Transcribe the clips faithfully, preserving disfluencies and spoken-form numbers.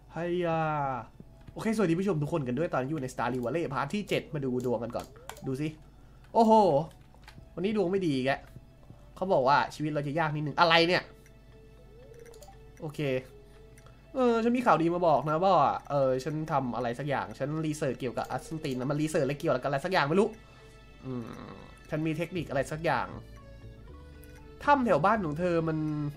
ไฮยาโอเคสวัสดีผู้ชมทุกคนกันด้วยตอนอยู่ใน Stardew Valley พาร์ทที่เจ็ดมาดูดวงกันก่อนดูสิโอ้โหวันนี้ดวงไม่ดีแกเขาบอกว่าชีวิตเราจะยากนิดนึงอะไรเนี่ยโอเคเออฉันมีข่าวดีมาบอกนะว่าเออฉันทำอะไรสักอย่างฉันรีเสิร์ชเกี่ยวกับอัสซันตินนะมันรีเสิร์ชอะไรเกี่ยวกับอะไรสักอย่างไม่รู้อืมฉันมีเทคนิคอะไรสักอย่างถ้ำแถวบ้านของเธอมัน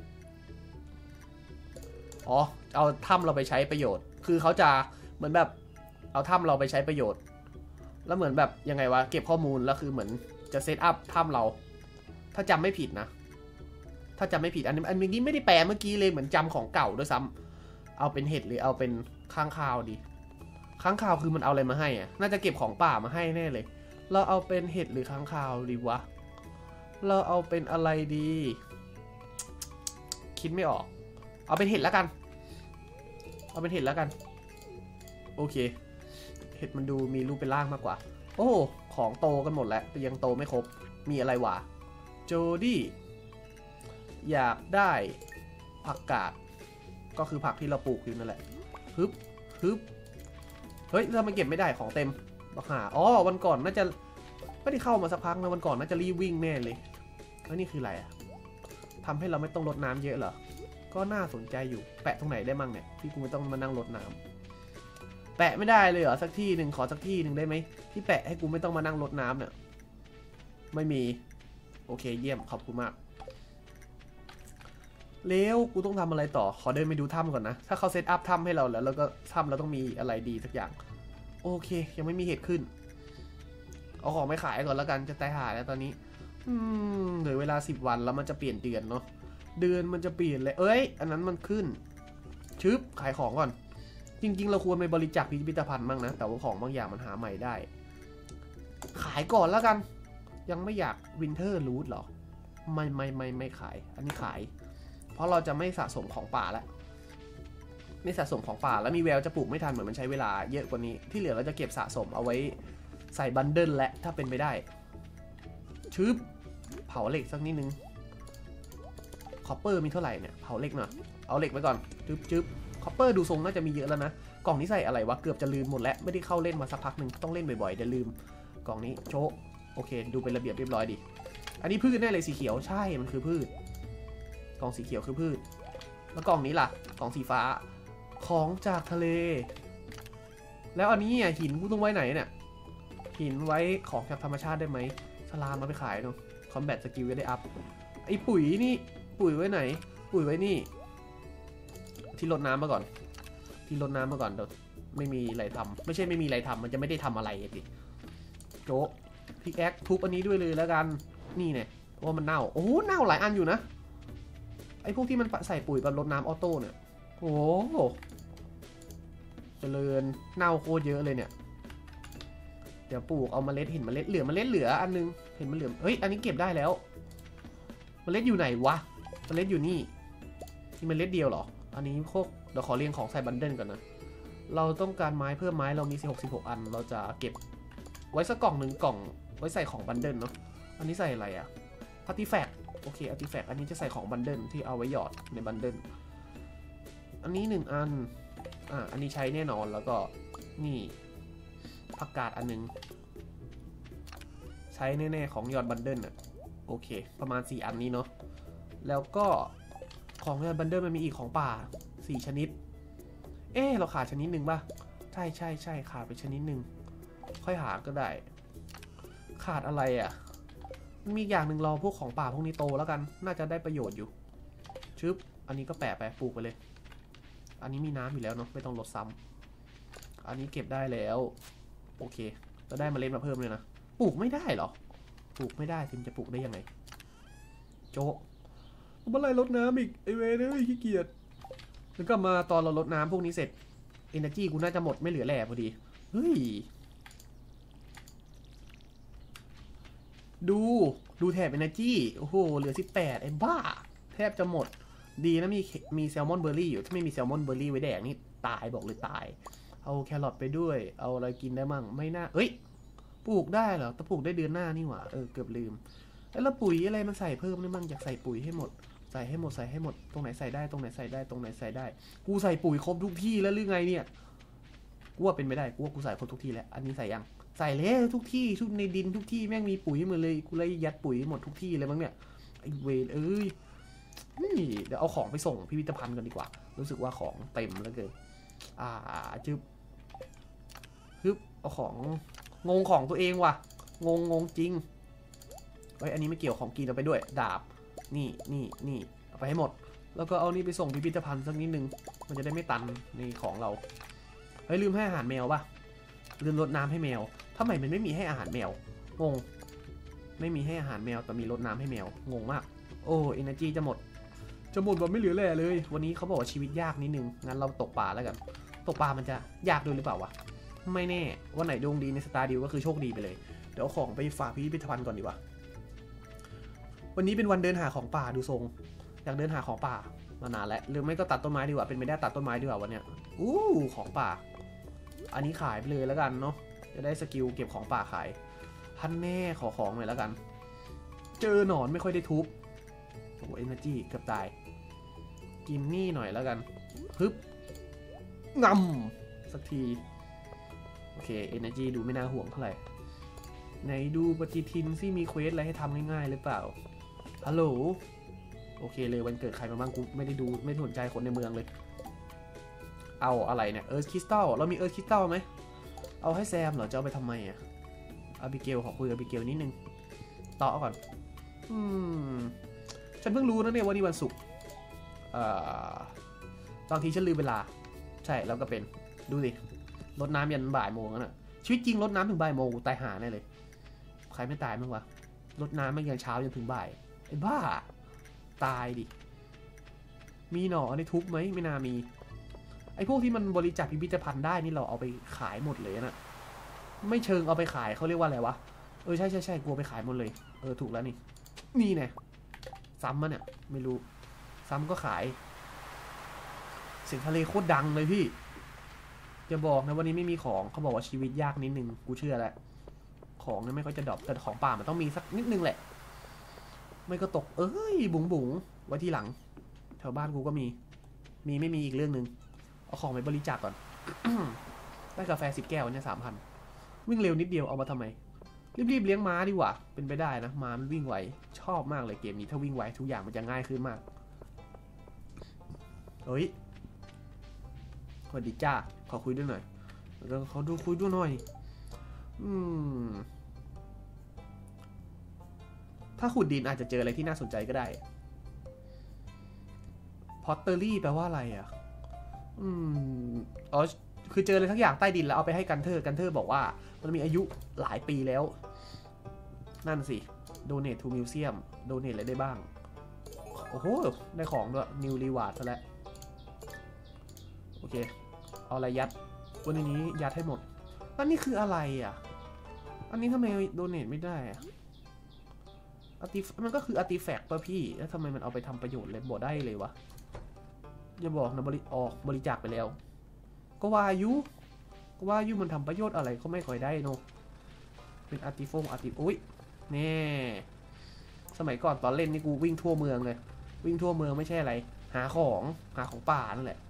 อ๋อเอาถ้ำเราไปใช้ประโยชน์คือเขาจะเหมือนแบบเอาถ้ำเราไปใช้ประโยชน์แล้วเหมือนแบบยังไงวะเก็บข้อมูลแล้วคือเหมือนจะเซตอัพถ้ำเราถ้าจำไม่ผิดนะถ้าจำไม่ผิดอันนี้อันนี้ไม่ได้แปลเมื่อกี้เลยเหมือนจำของเก่าด้วยซ้ำเอาเป็นเห็ดหรือเอาเป็นค้างคาวดีค้างคาวคือมันเอาอะไรมาให้อ่ะน่าจะเก็บของป่ามาให้แน่เลยเราเอาเป็นเห็ดหรือค้างคาวดีวะเราเอาเป็นอะไรดีคิดไม่ออกเอาเป็นเห็ดแล้วกันเอาเป็นเห็ดแล้วกันโอเคเห็ดมันดูมีรูปเป็นร่างมากกว่าโอ้ของโตกันหมดแล้วแต่ยังโตไม่ครบมีอะไรวะโจดี้อยากได้ผักกาดก็คือผักที่เราปลูกอยู่นั่นแหละฮึบฮึบเฮ้ยเรามาเก็บไม่ได้ของเต็มบักหาอ๋อวันก่อนน่าจะไม่ได้เข้ามาสักพักนะวันก่อนน่าจะรีบวิ่งแน่เลยแล้วนี่คืออะไรอะทำให้เราไม่ต้องรดน้ำเยอะเหรอก็น่าสนใจอยู่แปะตรงไหนได้มั่งเนี่ยที่กูไม่ต้องมานั่งรดน้ำแปะไม่ได้เลยเหรอสักที่หนึ่งขอสักที่หนึ่งได้ไหมที่แปะให้กูไม่ต้องมานั่งรดน้ำเนี่ยไม่มีโอเคเยี่ยมขอบคุณมากเร็วกูต้องทำอะไรต่อขอเดินไปดูถ้ำก่อนนะถ้าเขาเซตอัพถ้ำให้เราแล้วแล้วก็ถ้ำเราต้องมีอะไรดีสักอย่างโอเคยังไม่มีเหตุขึ้นเอาของไปขายก่อนแล้วกันจะตายหาแล้วตอนนี้อืมเหลือเวลาสิบวันแล้วมันจะเปลี่ยนเดือนเนาะเดือนมันจะเปลี่ยนเลยเอ้ยอันนั้นมันขึ้นชึบขายของก่อนจริงๆเราควรไปบริจาคพิพิธภัณฑ์บ้างนะแต่ว่าของบางอย่างมันหาใหม่ได้ขายก่อนแล้วกันยังไม่อยากวินเทอร์รูทหรอไม่ไม่ไม่ไม่ขายอันนี้ขายเพราะเราจะไม่สะสมของป่าแล้วไม่สะสมของป่าแล้วมีแววจะปลูกไม่ทันเหมือนมันใช้เวลาเยอะกว่านี้ที่เหลือเราจะเก็บสะสมเอาไว้ใส่บันเดิลและถ้าเป็นไปได้ชึบเผาเหล็กสักนิดนึงคอปเปอร์มีเท่าไหร่เนี่ยเผาเหล็กหน่อยเอาเหล็กไว้ก่อนจึ๊บจึ๊บคอปเปอร์ดูทรงน่าจะมีเยอะแล้วนะกล่องนี้ใส่อะไรวะเกือบจะลืมหมดแล้วไม่ได้เข้าเล่นมาสักพักหนึ่งต้องเล่นบ่อยๆเดี๋ยวลืมกล่องนี้โชว์โอเคดูเป็นระเบียบเรียบร้อยดีอันนี้พืชแน่เลยสีเขียวใช่มันคือพืชกล่องสีเขียวคือพืชแล้วกล่องนี้ล่ะกล่องสีฟ้าของจากทะเลแล้วอันนี้อ่ะหินกูต้องไว้ไหนเนี่ยหินไว้ของจากธรรมชาติได้ไหมสลามมาไปขายเนาะคอมแบทสกิลจะได้อัพไอ้ปุ๋ยนี่ปุ๋ยไว้ไหนปุ๋ยไว้นี่ที่รดน้ำมาก่อนที่รดน้ำมาก่อนเดี๋ยวไม่มีอะไรทำไม่ใช่ไม่มีอะไรทำมันจะไม่ได้ทำอะไรดิโจ๊กพิกแอคทุบอันนี้ด้วยเลยแล้วกันนี่เนี่ยเพราะว่ามันเน่าโอ้เน่าหลายอันอยู่นะไอ้พวกที่มันใส่ปุ๋ยบนรดน้ำออโต้เนี่ยโอ้เจริญเน่าโคตรเยอะเลยเนี่ยเดี๋ยวปลูกเอาเมล็ดเห็นเมล็ดเหลือเมล็ดเหลืออันนึงเห็นมันเหลือเฮ้ยอันนี้เก็บได้แล้วเมล็ดอยู่ไหนวะเมล็ดอยู่นี่นี่เมล็ดเดียวเหรออันนี้โคกเดี๋ยวขอเรียงของใส่บันเดิลก่อนนะเราต้องการไม้เพิ่มไม้เรามีสิบหก สิบหกอันเราจะเก็บไว้สักกล่องหนึ่งกล่องไว้ใส่ของบันเดิลเนาะอันนี้ใส่อะไรอะอาร์ติแฟกต์โอเคอาร์ติแฟกต์อันนี้จะใส่ของบันเดิลที่เอาไว้หยอดในบันเดิลอันนี้หนึ่งอันอ่าอันนี้ใช้แน่นอนแล้วก็นี่ผักกาดอันนึงใช้แน่ๆของหยอดบันเดิลอะโอเคประมาณสี่อันนี้เนาะแล้วก็ของหยอดบันเดิลมันมีอีกของป่าสี่ชนิดเอ๊เราขาดชนิดหนึ่งป่ะใช่ใช่ใช่ขาดไปชนิดหนึ่งค่อยหาก็ได้ขาดอะไรอ่ะมันมีอย่างหนึ่งรอพวกของป่าพวกนี้โตแล้วกันน่าจะได้ประโยชน์อยู่ชึบอันนี้ก็แปะไปปลูกไปเลยอันนี้มีน้ำอยู่แล้วเนาะไม่ต้องลดซ้ำอันนี้เก็บได้แล้วโอเคจะได้เมล็ดมาเพิ่มเลยนะปลูกไม่ได้หรอปลูกไม่ได้ทิมจะปลูกได้ยังไงโจ๊ะเมื่อไรลดน้ำอีกไอเวเนอร์ขี้เกียจแล้วก็มาตอนเราลดน้ำพวกนี้เสร็จ Energy กูน่าจะหมดไม่เหลือแหล่พอดีเฮ้ยดูดูแถบ Energy โอ้โหเหลือสิบแปดไอ้บ้าแทบจะหมดดีนะมีมีแซลมอนเบอร์รี่อยู่ถ้าไม่มีแซลมอนเบอร์รี่ไว้แดกนี่ตายบอกเลยตายเอาแครอทไปด้วยเอาอะไรกินได้มั่งไม่น่าเอ้ยปลูกได้เหรอแต่ปลูกได้เดือนหน้านี่หว่าเออเกือบลืมแล้วปุ๋ยอะไรมันใส่เพิ่มได้มั่งอยากใส่ปุ๋ยให้หมดใส่ให้หมดใส่ให้หมดตรงไหนใส่ได้ตรงไหนใส่ได้ตรงไหนใส่ได้กูใส่ปุ๋ยครบทุกที่แล้วหรือไงเนี่ยกูว่าเป็นไม่ได้กูว่ากูใส่ครบทุกที่แล้วอันนี้ใส่ยังใส่แล้วทุกที่ทุกในดินทุกที่แม่งมีปุ๋ยหมดเลยกูเลยยัดปุ๋ยหมดทุกที่เลยมั้งเนี่ยไอเวรเอ้ยเดี๋ยวเอาของไปส่งพิพิธภัณฑ์กันดีกว่ารู้สึกว่าของเต็มแล้วเกินอ่าจึ๊บฮึบเอาของงงของตัวเองว่ะงงงงจริงเฮ้ยอันนี้ไม่เกี่ยวของกินเอาไปด้วยดาบนี่นี่นี่เอาไปให้หมดแล้วก็เอานี่ไปส่งพิพิธภัณฑ์สักนิดนึงมันจะได้ไม่ตันในของเราเฮ้ยลืมให้อาหารแมวป่ะลืมรดน้ำให้แมวทำไมมันไม่มีให้อาหารแมวงงไม่มีให้อาหารแมวแต่มีรดน้ำให้แมวงงมากโอ้เอเนอร์จีจะหมดจะหมดแบบไม่เหลือแร่เลยวันนี้เขาบอกว่าชีวิตยากนิดนึงงั้นเราตกปลาแล้วกันตกปลามันจะยากด้วยหรือเปล่าวะไม่แน่วันไหนดวงดีในสตาร์ดิวก็คือโชคดีไปเลยเดี๋ยวเอาของไปฝากพิพิธภัณฑ์ก่อนดีกว่าวันนี้เป็นวันเดินหาของป่าดูทรงอยากเดินหาของป่ามานานแล้วหรือไม่ก็ตัดต้นไม้ดีกว่าเป็นไม่ได้ตัดต้นไม้ดีกว่าวันเนี้ยอู้ของป่าอันนี้ขายไปเลยแล้วกันเนาะจะได้สกิลเก็บของป่าขายท่านแน่ขอของหน่อยแล้วกันเจอหนอนไม่ค่อยได้ทุบโอ้เอเนอร์จีเกือบตายกินนี่หน่อยแล้วกันฮึบงำสักทีโอเคเอเนอร์จีดูไม่น่าห่วงเท่าไหร่ไหนดูปฏิทินที่มีเควสอะไรให้ทำง่ายๆหรือเปล่าฮัลโหลโอเคเลยวันเกิดใครมาบ้างกูไม่ได้ดูไม่สนใจคนในเมืองเลยเอาอะไรเนี่ยเอิร์ธคริสตัลเรามีเอิร์ธคริสตัลไหมเอาให้แซมเหรอจะเอาไปทำไมอ่ะอาบิเกลขอคุยกับอาบิเกลนิดนึงต่อก่อนอืมฉันเพิ่งรู้นะเนี่ยว่านี่วันศุกร์บางทีฉันลืมเวลาใช่แล้วก็เป็นดูสิรดน้ำยันบ่ายโมงแล้วน่ะชีวิตจริงรดน้ำถึงบ่ายโมงตายหาแน่เลยใครไม่ตายมั้งวะรดน้ำไม่ยันเช้าจนถึงบ่ายไอ้บ้าตายดิมีหนอในทุบไหมไม่น่ามีไอ้พวกที่มันบริจาคพิพิธภัณฑ์ได้นี่เราเอาไปขายหมดเลยนะไม่เชิงเอาไปขายเขาเรียกว่าอะไรวะเออใช่ใช่ใช่กลัวไปขายหมดเลยเออถูกแล้วนี่นี่ไงซ้ำมันเนี่ยไม่รู้ซ้ำก็ขายเสียงทะเลโคตรดังเลยพี่จะบอกนะวันนี้ไม่มีของเขาบอกว่าชีวิตยากนิดนึงกูเชื่อแล้วของเนี่ยไม่ค่อยจะดรอปแต่ของป่ามันต้องมีสักนิดนึงแหละไม่ก็ตกเอ้ยบุ๋งบุ๋งไว้ที่หลังแถวบ้านกูก็มีมีไม่มีอีกเรื่องนึงเอาของไปบริจาคก่อน ได้กาแฟสิบแก้วเนี่ยสามพันวิ่งเร็วนิดเดียวเอามาทำไมรีบๆเลี้ยงม้าดีกว่าเป็นไปได้นะม้ามันวิ่งไวชอบมากเลยเกมนี้ถ้าวิ่งไวทุกอย่างมันจะง่ายขึ้นมากเฮ้ยสวัสดีจ้าขอคุยด้วยหน่อยแล้วเขาดูคุยด้วยหน่อยอืมถ้าขุดดินอาจจะเจออะไรที่น่าสนใจก็ได้พอตเตอรี่แปลว่าอะไรอ่ะอืมอ๋อคือเจออะไรทั้งอย่างใต้ดินแล้วเอาไปให้กันเทอร์กันเทอร์บอกว่ามันมีอายุหลายปีแล้วนั่นสิ donate to museum donate อะไรได้บ้างโอ้โหได้ของด้วย new reward ซะแล้วโอเคเอาอะไรยัดวันนี้ยัดให้หมดแล้วนี่คืออะไรอ่ะอันนี้ทำไม donate ไม่ได้อ่ะอาร์ติมันก็คืออาร์ติแฟกต์ป่ะพี่แล้วทำไมมันเอาไปทำประโยชน์เลยบ่ได้เลยวะอย่าบอกนะบริออกบริจาคไปแล้วก็ว่ายุก็ว่ายุมันทำประโยชน์อะไรเขาไม่ค่อยได้เนาะเป็นอาร์ติฟงอาร์ติอุ้ยแน่สมัยก่อนตอนเล่นนี่กูวิ่งทั่วเมืองเลยวิ่งทั่วเมืองไม่ใช่อะไรหาของหาของป่านั่นแหละ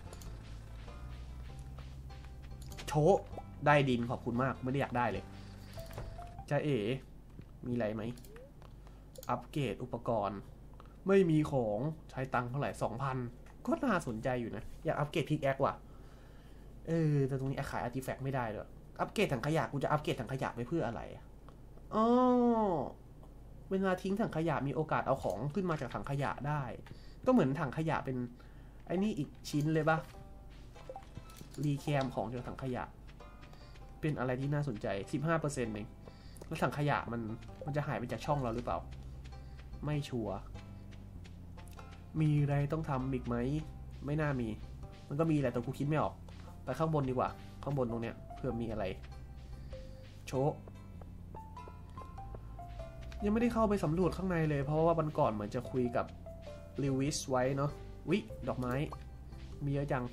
โชว์ได้ดินขอบคุณมากไม่ได้อยากได้เลยจะเอ๋มีอะไรไหมอัปเกรดอุปกรณ์ไม่มีของใช้ตังค์เท่าไหร่สองพันก็น่าสนใจอยู่นะอยากอัปเกรดพิกแอคว่ะเออแต่ตรงนี้ขายอาร์ติแฟกต์ไม่ได้เลยอัปเกรดถังขยะกูจะอัปเกรดถังขยะไปเพื่ออะไรอ๋อเวลาทิ้งถังขยะมีโอกาสเอาของขึ้นมาจากถังขยะได้ก็เหมือนถังขยะเป็นไอ้นี่อีกชิ้นเลยปะรีแคมของจากถังขยะเป็นอะไรที่น่าสนใจ สิบห้าเปอร์เซ็นต์ เองแล้วถังขยะมันมันจะหายไปจากช่องเราหรือเปล่าไม่ชัวร์มีอะไรต้องทำอีกไหมไม่น่ามีมันก็มีแหละแต่กูคิดไม่ออกไปข้างบนดีกว่าข้างบนตรงเนี้ยเพื่อมีอะไรโชว์ยังไม่ได้เข้าไปสำรวจข้างในเลยเพราะว่าวันก่อนเหมือนจะคุยกับลิวิสไว้เนาะวิดอกไม้มีเยอะจัง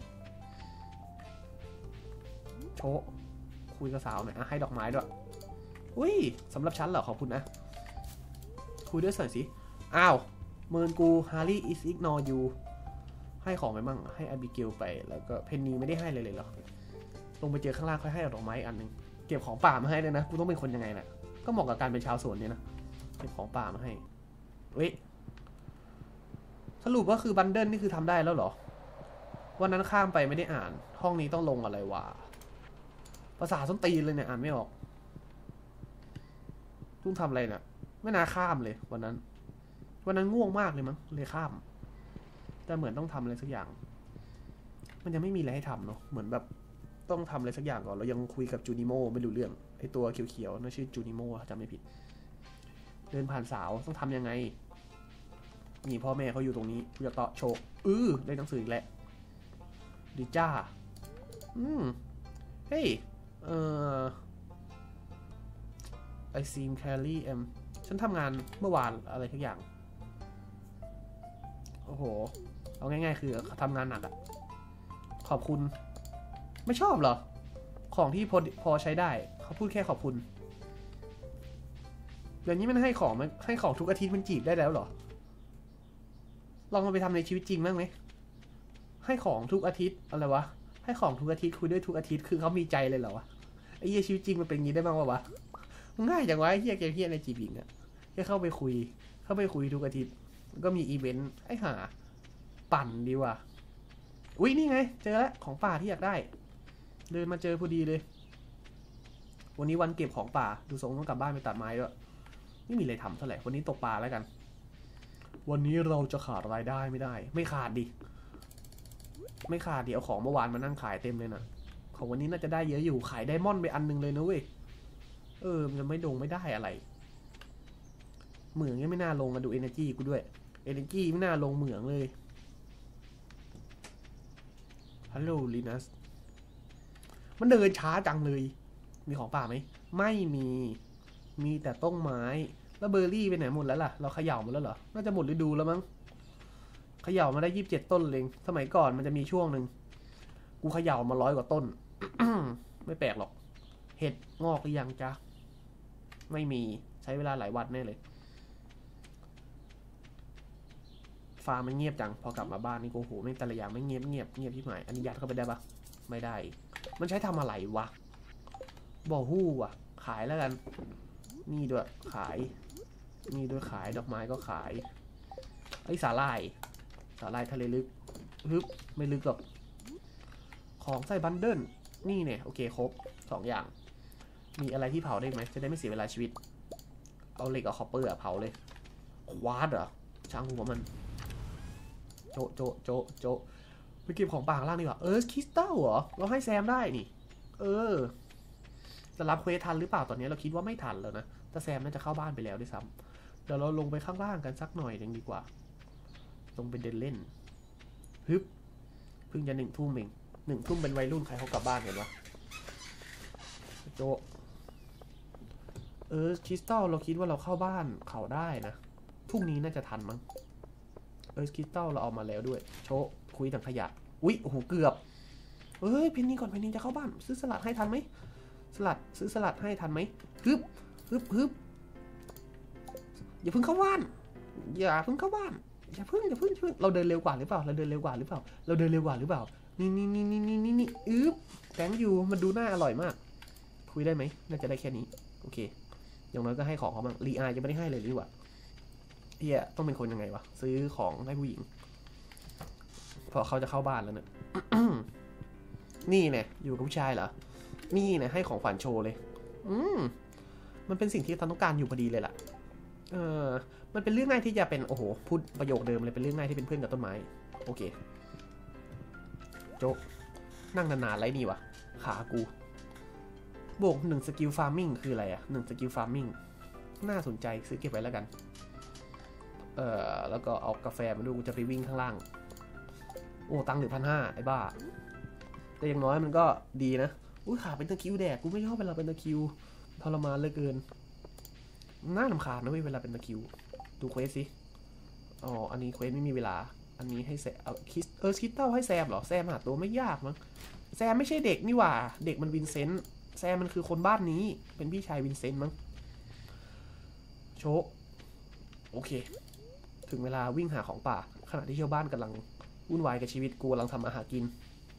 โชว์คุยกับสาวหน่อยอ่ะให้ดอกไม้ด้วยอุ้ยสำหรับฉันเหรอขอบคุณนะคุยด้วยหน่อยสิอ้าวเมินกูฮาร์รี่อิสอิกนอร์ยูให้ของไปมั่งให้อาบิเกลไปแล้วก็เพนนีไม่ได้ให้เลยเลยหรอลงไปเจอข้างล่างค่อยให้ดอกไม้อันนึงเก็บของป่ามาให้เลยนะกูต้องเป็นคนยังไงน่ะก็เหมาะกับการเป็นชาวสวนเนี่ยนะเก็บของป่ามาให้เว้ยสรุปว่าคือบันเดิลนี่คือทำได้แล้วเหรอวันนั้นข้ามไปไม่ได้อ่านห้องนี้ต้องลงอะไรวะภาษาส้นตีนเลยเนี่ยอ่านไม่ออกต้องทำอะไรเนี่ยไม่น่าข้ามเลยวันนั้นวันนั้นง่วงมากเลยมั้งเลยข้ามแต่เหมือนต้องทำอะไรสักอย่างมันยังไม่มีอะไรให้ทำเนาะเหมือนแบบต้องทำอะไรสักอย่างก่อนเรายังคุยกับจูนิโมไม่รู้เรื่องไอตัวเขียวๆน่าชื่อจูนิโมจำไม่ผิดเดินผ่านสาวต้องทำยังไงนี่พ่อแม่เขาอยู่ตรงนี้กูจะต่อโชว์อือได้หนังสืออีกแล้วดีจ้าอืมเฮ้ยเอ่อ I seem carry em ฉันทำงานเมื่อวานอะไรทุกอย่างโอ้โหเอาง่ายๆคือทำงานหนักอะขอบคุณไม่ชอบเหรอของที่พอพอใช้ได้เขาพูดแค่ขอบคุณเดี๋ยวนี้มันให้ของมันให้ของทุกอาทิตย์มันจีบได้แล้วเหรอลองมาไปทำในชีวิตจริงบ้างไหมให้ของทุกอาทิตย์อะไรวะให้ของทุกอาทิตย์คุยด้วยทุกอาทิตย์คือเขามีใจเลยเหรอวะไอ้เหี้ยชีวิตจริงมันเป็นอย่างนี้ได้บ้างวะวะง่ายจังวะไอ้เหี้ยเกมเหี้ยในจีบหญิงอะแค่เข้าไปคุยเข้าไปคุยทุกอาทิตย์ก็มีอีเวนต์ไอ้ห่าปั่นดีว่ะอุ้ยนี่ไงเจอแล้วของป่าที่อยากได้เดินมาเจอพอดีเลยวันนี้วันเก็บของป่าดูทรงต้องกลับบ้านไปตัดไม้ด้วยไม่มีอะไรทำเท่าไหร่วันนี้ตกปลาแล้วกันวันนี้เราจะขาดรายได้ไม่ได้ไม่ขาดดิไม่ขาดดิเอาของเมื่อวานมานั่งขายเต็มเลยนะของวันนี้น่าจะได้เยอะอยู่ขายไดมอนด์ไปอันนึงเลยนะเว้ยเออมันจะไม่ดงไม่ได้อะไรเหมืองยังไม่น่าลงมาดู energy กูด้วย energy ไม่น่าลงเหมืองเลยฮัลโหลลีนัสมันเดินช้าจังเลยมีของป่าไหมไม่มีมีแต่ต้นไม้แล้วเบอร์รี่ไปไหนหมดแล้วล่ะเราเขย่าหมดแล้วเหรอน่าจะหมดฤดูแล้วมั้งเขย่ามาได้ยี่สิบเจ็ดต้นเลยสมัยก่อนมันจะมีช่วงหนึ่งกูเขย่ามาร้อยกว่าต้น ไม่แปลกหรอกเห็ดงอกหรือยังจ๊ะไม่มีใช้เวลาหลายวันแน่เลยฟาร์มมันเงียบจังพอกลับมาบ้านนี่โอ้โหไม่แต่ละอย่างไม่เงียบเงียบเงียบที่หมายอันนี้ยัดเข้าไปได้ปะไม่ได้มันใช้ทำอะไรวะบ่อหู้ว่ะขายแล้วกันนี่ด้วยขายนี่ด้วยขายดอกไม้ก็ขายไอ้สาลายสาลายทะเลลึกฮึบไม่ลึกหรอกของใส่บันเดิลนี่เนี่ยโอเคครบสองอย่างมีอะไรที่เผาได้ไหมจะได้ไม่เสียเวลาชีวิตเอาเหล็กเอาคอปเปอร์เผาเลยควาดเหรอช่างหัวมันโจโจโจโจไปเก็บของป่าข้างล่างดีกว่าเออคริสตัลเหรอเราให้แซมได้นี่เออจะรับเควสทันหรือเปล่าตอนนี้เราคิดว่าไม่ทันแล้วนะแต่แซมน่าจะเข้าบ้านไปแล้วด้วยซ้ำเดี๋ยวเราลงไปข้างล่างกันสักหน่อยนึงดีกว่าลงไปเดินเล่นฮึบเพิ่งจะหนึ่งทุ่มเองหนึ่งทุ่มเป็นวัยรุ่นใครเขากลับบ้านกันวะโจเออคริสตัลเราคิดว่าเราเข้าบ้านเขาได้นะพรุ่งนี้น่าจะทันมั้งเออคริสตัลเราเอามาแล้วด้วยโชว์คุยถังขยะอุ๊ยโอ้โหเกือบเฮ้ยเพนนีก่อนเพนนีจะเข้าบ้านซื้อสลัดให้ทันไหมสลัดซื้อสลัดให้ทันไหมฮึบฮึบฮึบอย่าเพิ่งเข้าบ้านอย่าเพิ่งเข้าบ้านอย่าเพิ่งอย่าเพิ่งอย่าเพิ่งเราเดินเร็วกว่าหรือเปล่าเราเดินเร็วกว่าหรือเปล่าเราเดินเร็วกว่าหรือเปล่านี่นี่นี่นี่นี่นี่นี่อึ๊บแตงอยู่มันดูน่าอร่อยมากคุยได้ไหมน่าจะได้แค่นี้โอเคอย่างน้อยก็ให้ของเขาบ้างรีอายังไม่ได้ให้เลยดีกว่าเฮียต้องเป็นคนยังไงวะซื้อของให้ผู้หญิงพอเขาจะเข้าบ้านแล้วเนี่ย นี่เนี่ยอยู่กับผู้ชายเหรอนี่เนี่ยให้ของขวัญโชว์เลยอืมมันเป็นสิ่งที่ตอนต้องการอยู่พอดีเลยล่ะเออมันเป็นเรื่องง่ายที่จะเป็นโอ้โหพูดประโยคเดิมเลยเป็นเรื่องง่ายที่เป็นเพื่อนกับต้นไม้โอเคโจนั่งนานๆไรนี่วะขากูบวกหนึ่งสกิลฟาร์มิ่งคืออะไรอะหนึ่งสกิลฟาร์มิ่งน่าสนใจซื้อเก็บไว้แล้วกันเออแล้วก็เอากาแฟมาดูกูจะไปวิ่งข้างล่างโอ้ตังค์เหลือพันห้าไอ้บ้าแต่อย่างน้อยมันก็ดีนะอุ้ยขาเป็นตะคิวแดกกูไม่ชอบเวลาเป็นตะคิวทรมานเหลือเกินน่ารำคาญนะเว้ยเวลาเป็นตะคิวดูเควสสิอ๋ออันนี้เควสไม่มีเวลาอันนี้ให้แซมเอาคิสเออคิสเต้าให้แซมเหรอแซมหาตัวไม่ยากมั้งแซมไม่ใช่เด็กนี่หว่าเด็กมันวินเซนต์แซมมันคือคนบ้านนี้เป็นพี่ชายวินเซนต์มั้งโชว์โอเคถึงเวลาวิ่งหาของป่าขณะที่ชาวบ้านกำลังวุ่นวายกับชีวิตกูกำลังทำอาหารกิน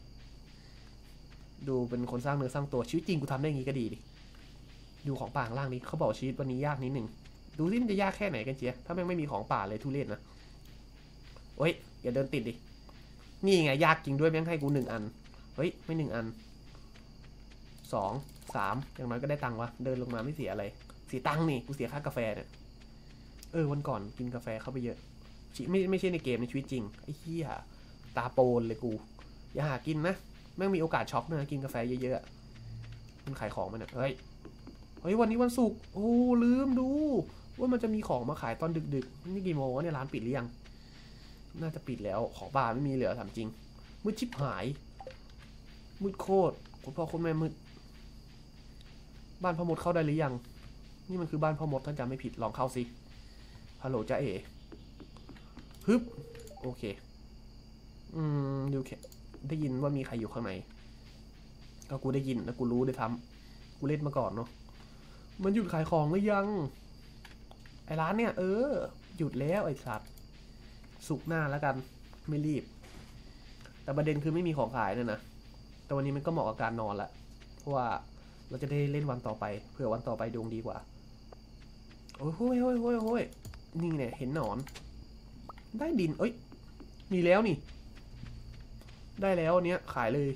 ดูเป็นคนสร้างเนื้อสร้างตัวชีวิตจริงกูทำได้งี้ก็ดีดิดูของป่าล่างนี้เขาบอกชีวิตวันนี้ยากนิดหนึ่งดูสิมันจะยากแค่ไหนกันเจี๊ยถ้าแม่งไม่มีของป่าเลยทุเรศนะโอ้ยอย่าเดินติดดินี่ไงยากจริงด้วยแม่งให้กูหนึ่งอันเฮ้ยไม่หนึ่งอันสองสามอย่างน้อยก็ได้ตังค์วะเดินลงมาไม่เสียอะไรเสียตังค์นี่กูเสียค่ากาแฟเนี่ยเออวันก่อนกินกาแฟเข้าไปเยอะไม่ไม่ใช่ในเกมในชีวิตจริงไอ้เหี้ยตาโปนเลยกูอย่าหากินนะแม่งมีโอกาสช็อกนะกินกาแฟเยอะๆมันขายของมันเนี่ยเฮ้ยเฮ้ยวันนี้วันศุกร์โอ้ลืมดูว่ามันจะมีของมาขายตอนดึกๆนี่กี่โมงวะเนี่ยร้านปิดหรือยังน่าจะปิดแล้วของบ้านไม่มีเหลือถามจริงมืดชิบหายมืดโคตรคุณพ่อคุณแม่มืดบ้านพ่อมดเข้าได้หรือยังนี่มันคือบ้านพ่อมดท่านจำไม่ผิดลองเข้าสิฮัลโหลจ้าเอ๋ฮึบโอเคอืมดูแค่ได้ยินว่ามีใครอยู่ข้างในก็กูได้ยินแล้วกูรู้ด้วยทำกูเล่นมาก่อนเนาะมันหยุดขายของหรือยังไอ้ร้านเนี่ยเออหยุดแล้วไอ้สัตว์สุกหน้าแล้วกันไม่รีบแต่ประเด็นคือไม่มีของขายเนี่ยนะแต่วันนี้มันก็เหมาะกับการนอนละเพราะว่าเราจะได้เล่นวันต่อไปเผื่อวันต่อไปดวงดีกว่าโอ้ยโอ้ยโอ้ยโอ้ยโอ้ยนี่เนี่ยเห็นหนอนได้ดินเอ้ยมีแล้วนี่ได้แล้วอันเนี้ยขายเลย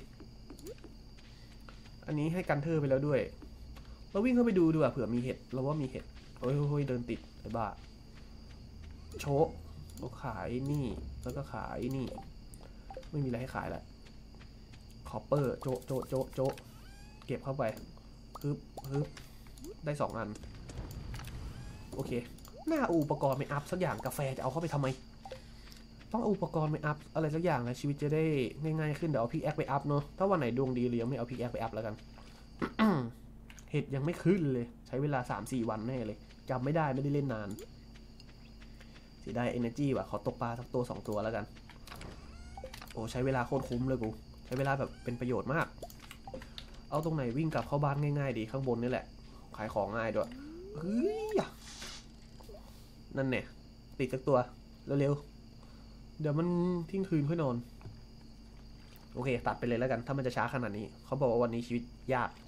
อันนี้ให้กันเทอร์ไปแล้วด้วยเราวิ่งเข้าไปดูดูอ่ะเผื่อมีเห็ดเราว่ามีเห็ดโอ้ยโอ้ยเดินติดไอ้บ้าโชะเราขายนี่แล้วก็ขายนี่ไม่มีอะไรให้ขายแล้วคอปเปอร์โจโจโจโจเก็บเข้าไปฮึบฮึบได้สองอันโอเคหน้าอุปกรณ์ไม่อัพสักอย่างกาแฟจะเอาเข้าไปทำไมต้องอุปกรณ์ไม่อัพอะไรสักอย่างนะชีวิตจะได้ง่ายๆขึ้นเดี๋ยวเอาพิกแอคไปอัพเนาะถ้าวันไหนดวงดีเลยไม่เอาพิกแอคไปอัพแล้วกัน เห็ดยังไม่ขึ้นเลยใช้เวลา สามสี่ วันแน่เลยจำไม่ได้ไม่ได้เล่นนานเสียดาย energy ว่ะขอตกปลาสักตัวสองตัวแล้วกันโอ้ใช้เวลาโคตรคุ้มเลยกูใช้เวลาแบบเป็นประโยชน์มากเอาตรงไหนวิ่งกลับเข้าบ้านง่ายๆดีข้างบนนี่แหละขายของง่ายด้วยเฮ้ยนั่นเนี่ยติดสักตัวเร็วๆเดี๋ยวมันทิ้งคืนค่อยนอนโอเคตัดไปเลยแล้วกันถ้ามันจะช้าขนาดนี้เขาบอกว่าวันนี้ชีวิตยาก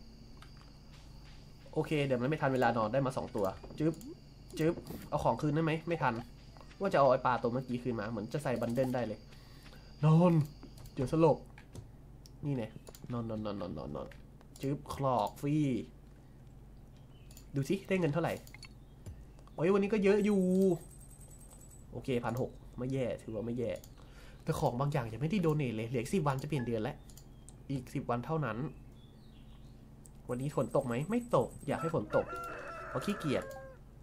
โอเคเดี๋ยวมันไม่ทันเวลานอนได้มาสองตัวจึ๊บจึ๊บเอาของคืนได้ไหมไม่ทันว่าจะเอาไอ้ปลาตัวเมื่อกี้คืนมาเหมือนจะใส่บันเดิลได้เลยนอนเดี๋ยวสลบนี่เนี่ยนอนนอนนอนนอนนอนนอนจึ๊บคลอกฟรีดูสิได้เงินเท่าไหร่โอ้ยวันนี้ก็เยอะอยู่โอเคพันหกไม่แย่ถือว่าไม่แย่แต่ของบางอย่างยังไม่ได้โดเนทเลยเหลือสิบวันจะเปลี่ยนเดือนแล้วอีกสิบวันเท่านั้นวันนี้ฝนตกไหมไม่ตกอยากให้ฝนตกเพราะขี้เกียจ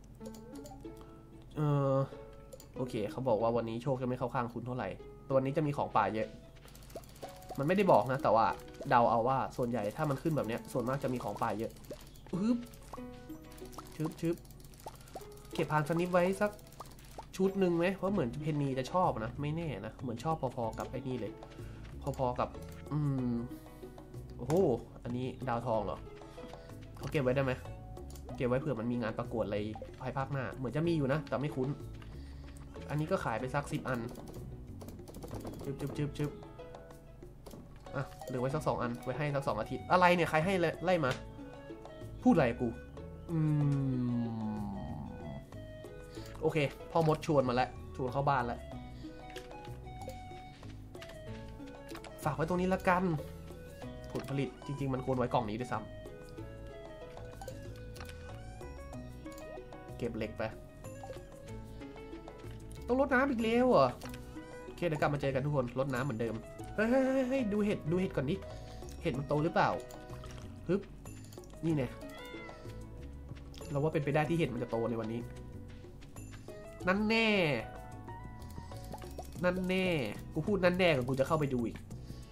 เออโอเคเขาบอกว่าวันนี้โชคจะไม่เข้าข้างคุณเท่าไหร่ตัวนี้จะมีของป่าเยอะมันไม่ได้บอกนะแต่ว่าเดาเอาว่าส่วนใหญ่ถ้ามันขึ้นแบบเนี้ยส่วนมากจะมีของป่าเยอะอึ๊บชึบชึบเก็บพานสนิปไว้สักชุดหนึ่งไหมเพราะเหมือนเพนนีจะชอบนะไม่แน่นะเหมือนชอบพอๆกับไอ้นี่เลยพอๆกับอืมโอ้โหอันนี้ดาวทองเหรอเขาเก็บไว้ได้ไหมเก็บไว้เผื่อมันมีงานประกวดอะไรภายภาคหน้าเหมือนจะมีอยู่นะแต่ไม่คุ้นอันนี้ก็ขายไปสักสิบอันจึ๊บจึ๊บจึ๊บจึ๊บอ่ะเหลือไว้สักสองอันไว้ให้สักสองอาทิตย์อะไรเนี่ยใครให้ไล่มาพูดอะไรกูอืมโอเคพ่อมดชวนมาแล้วชวนเข้าบ้านแล้วฝากไว้ตรงนี้ละกันผลผลิตจริงๆมันควรไว้กล่องนี้ด้วยซ้ำเก็บเหล็กไปต้องรดน้ำอีกแล้วเหรอโอเคเดี๋ยวกลับมาเจอกันทุกคนรดน้ำเหมือนเดิมเฮ้ยเฮ้ยดูเห็ดดูเห็ดก่อนดิเห็ดมันโตหรือเปล่าฮึบนี่เนี่ยเราว่าเป็นไปได้ที่เห็ดมันจะโตในวันนี้นั่นแน่นั่นแน่กูพูดนั่นแน่กับกูจะเข้าไปดูอีก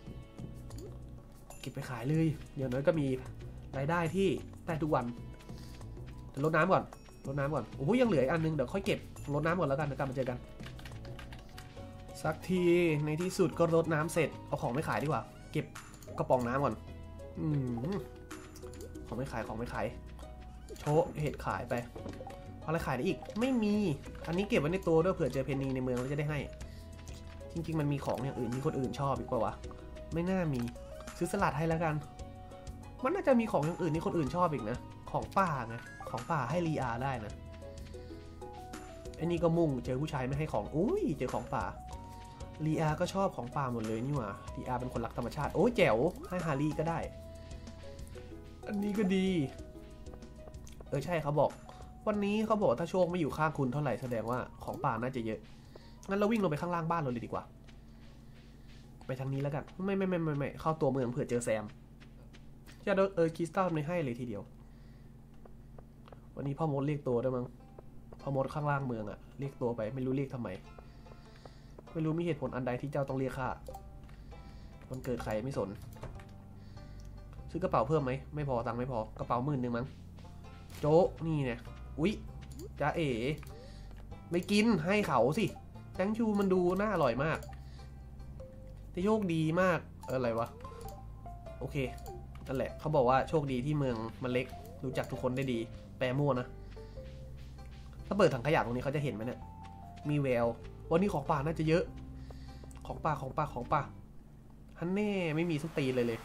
เก็บไปขายเลยเดี๋ยวน้อยก็มีรายได้ที่ได้ทุกวันแต่รดน้ำก่อนรดน้ำก่อนโอ้ยยังเหลืออีกอันนึงเดี๋ยวค่อยเก็บรดน้ำก่อนแล้วกันเดี๋ยวกลับมาเจอกันสักทีในที่สุดก็รดน้ำเสร็จเอาของไม่ขายดีกว่าเก็บกระป๋องน้ำก่อนอืมของไม่ขายของไม่ขายโชว์เห็ดขายไปอะไรขายได้อีกไม่มีอันนี้เก็บไว้ในตัวด้วยเผื่อเจอเพนนีในเมืองแล้วจะได้ให้จริงๆมันมีของอย่างอื่นที่คนอื่นชอบอีกป่าวะไม่น่ามีซื้อสลัดให้แล้วกันมันน่าจะมีของอย่างอื่นที่คนอื่นชอบอีกนะของป่านะของป่าให้รีอาได้นะไอ้นี่ก็มุ่งเจอผู้ชายไม่ให้ของอุ้ยเจอของป่ารีอาก็ชอบของป่าหมดเลยนี่หว่ารีอาเป็นคนรักธรรมชาติโอ้ยแจ๋วให้ฮารี่ก็ได้อันนี้ก็ดีเออใช่เขาบอกวันนี้เขาบอกถ้าโชคไม่อยู่ข้างคุณเท่าไหร่แสดงว่าของป่าน่าจะเยอะงั้นเราวิ่งลงไปข้างล่างบ้านเราเลยดีกว่าไปทางนี้แล้วกันไม่ไม่ไม่ไม่ไม่เข้าตัวเมืองเผื่อเจอแซมจะโดนเออคริสตัลไม่ให้เลยทีเดียววันนี้พ่อมดเรียกตัวด้วยมั้งพ่อมดข้างล่างเมืองอะเรียกตัวไปไม่รู้เรียกทำไมไม่รู้มีเหตุผลอันใดที่เจ้าต้องเรียกข้ามันเกิดใครไม่สนซื้อกระเป๋าเพิ่มไหมไม่พอตังค์ไม่พอกระเป๋าหมื่นหนึ่งมั้งโจ๊ะนี่เนี่ยอุ๊ยจ้าเอ๋ไม่กินให้เขาสิแตงชูมันดูน่าอร่อยมากที่โชคดีมากเอออะไรวะโอเคนั่นแหละเขาบอกว่าโชคดีที่เมืองมันเล็กรู้จักทุกคนได้ดีแปลมั่วนะถ้าเปิดถังขยะตรงนี้เขาจะเห็นไหมเนี่ยมีแวววันนี้ของป่าน่าจะเยอะของป่าของป่าของป่าฮันแน่ไม่มีสุดตีเลยเลย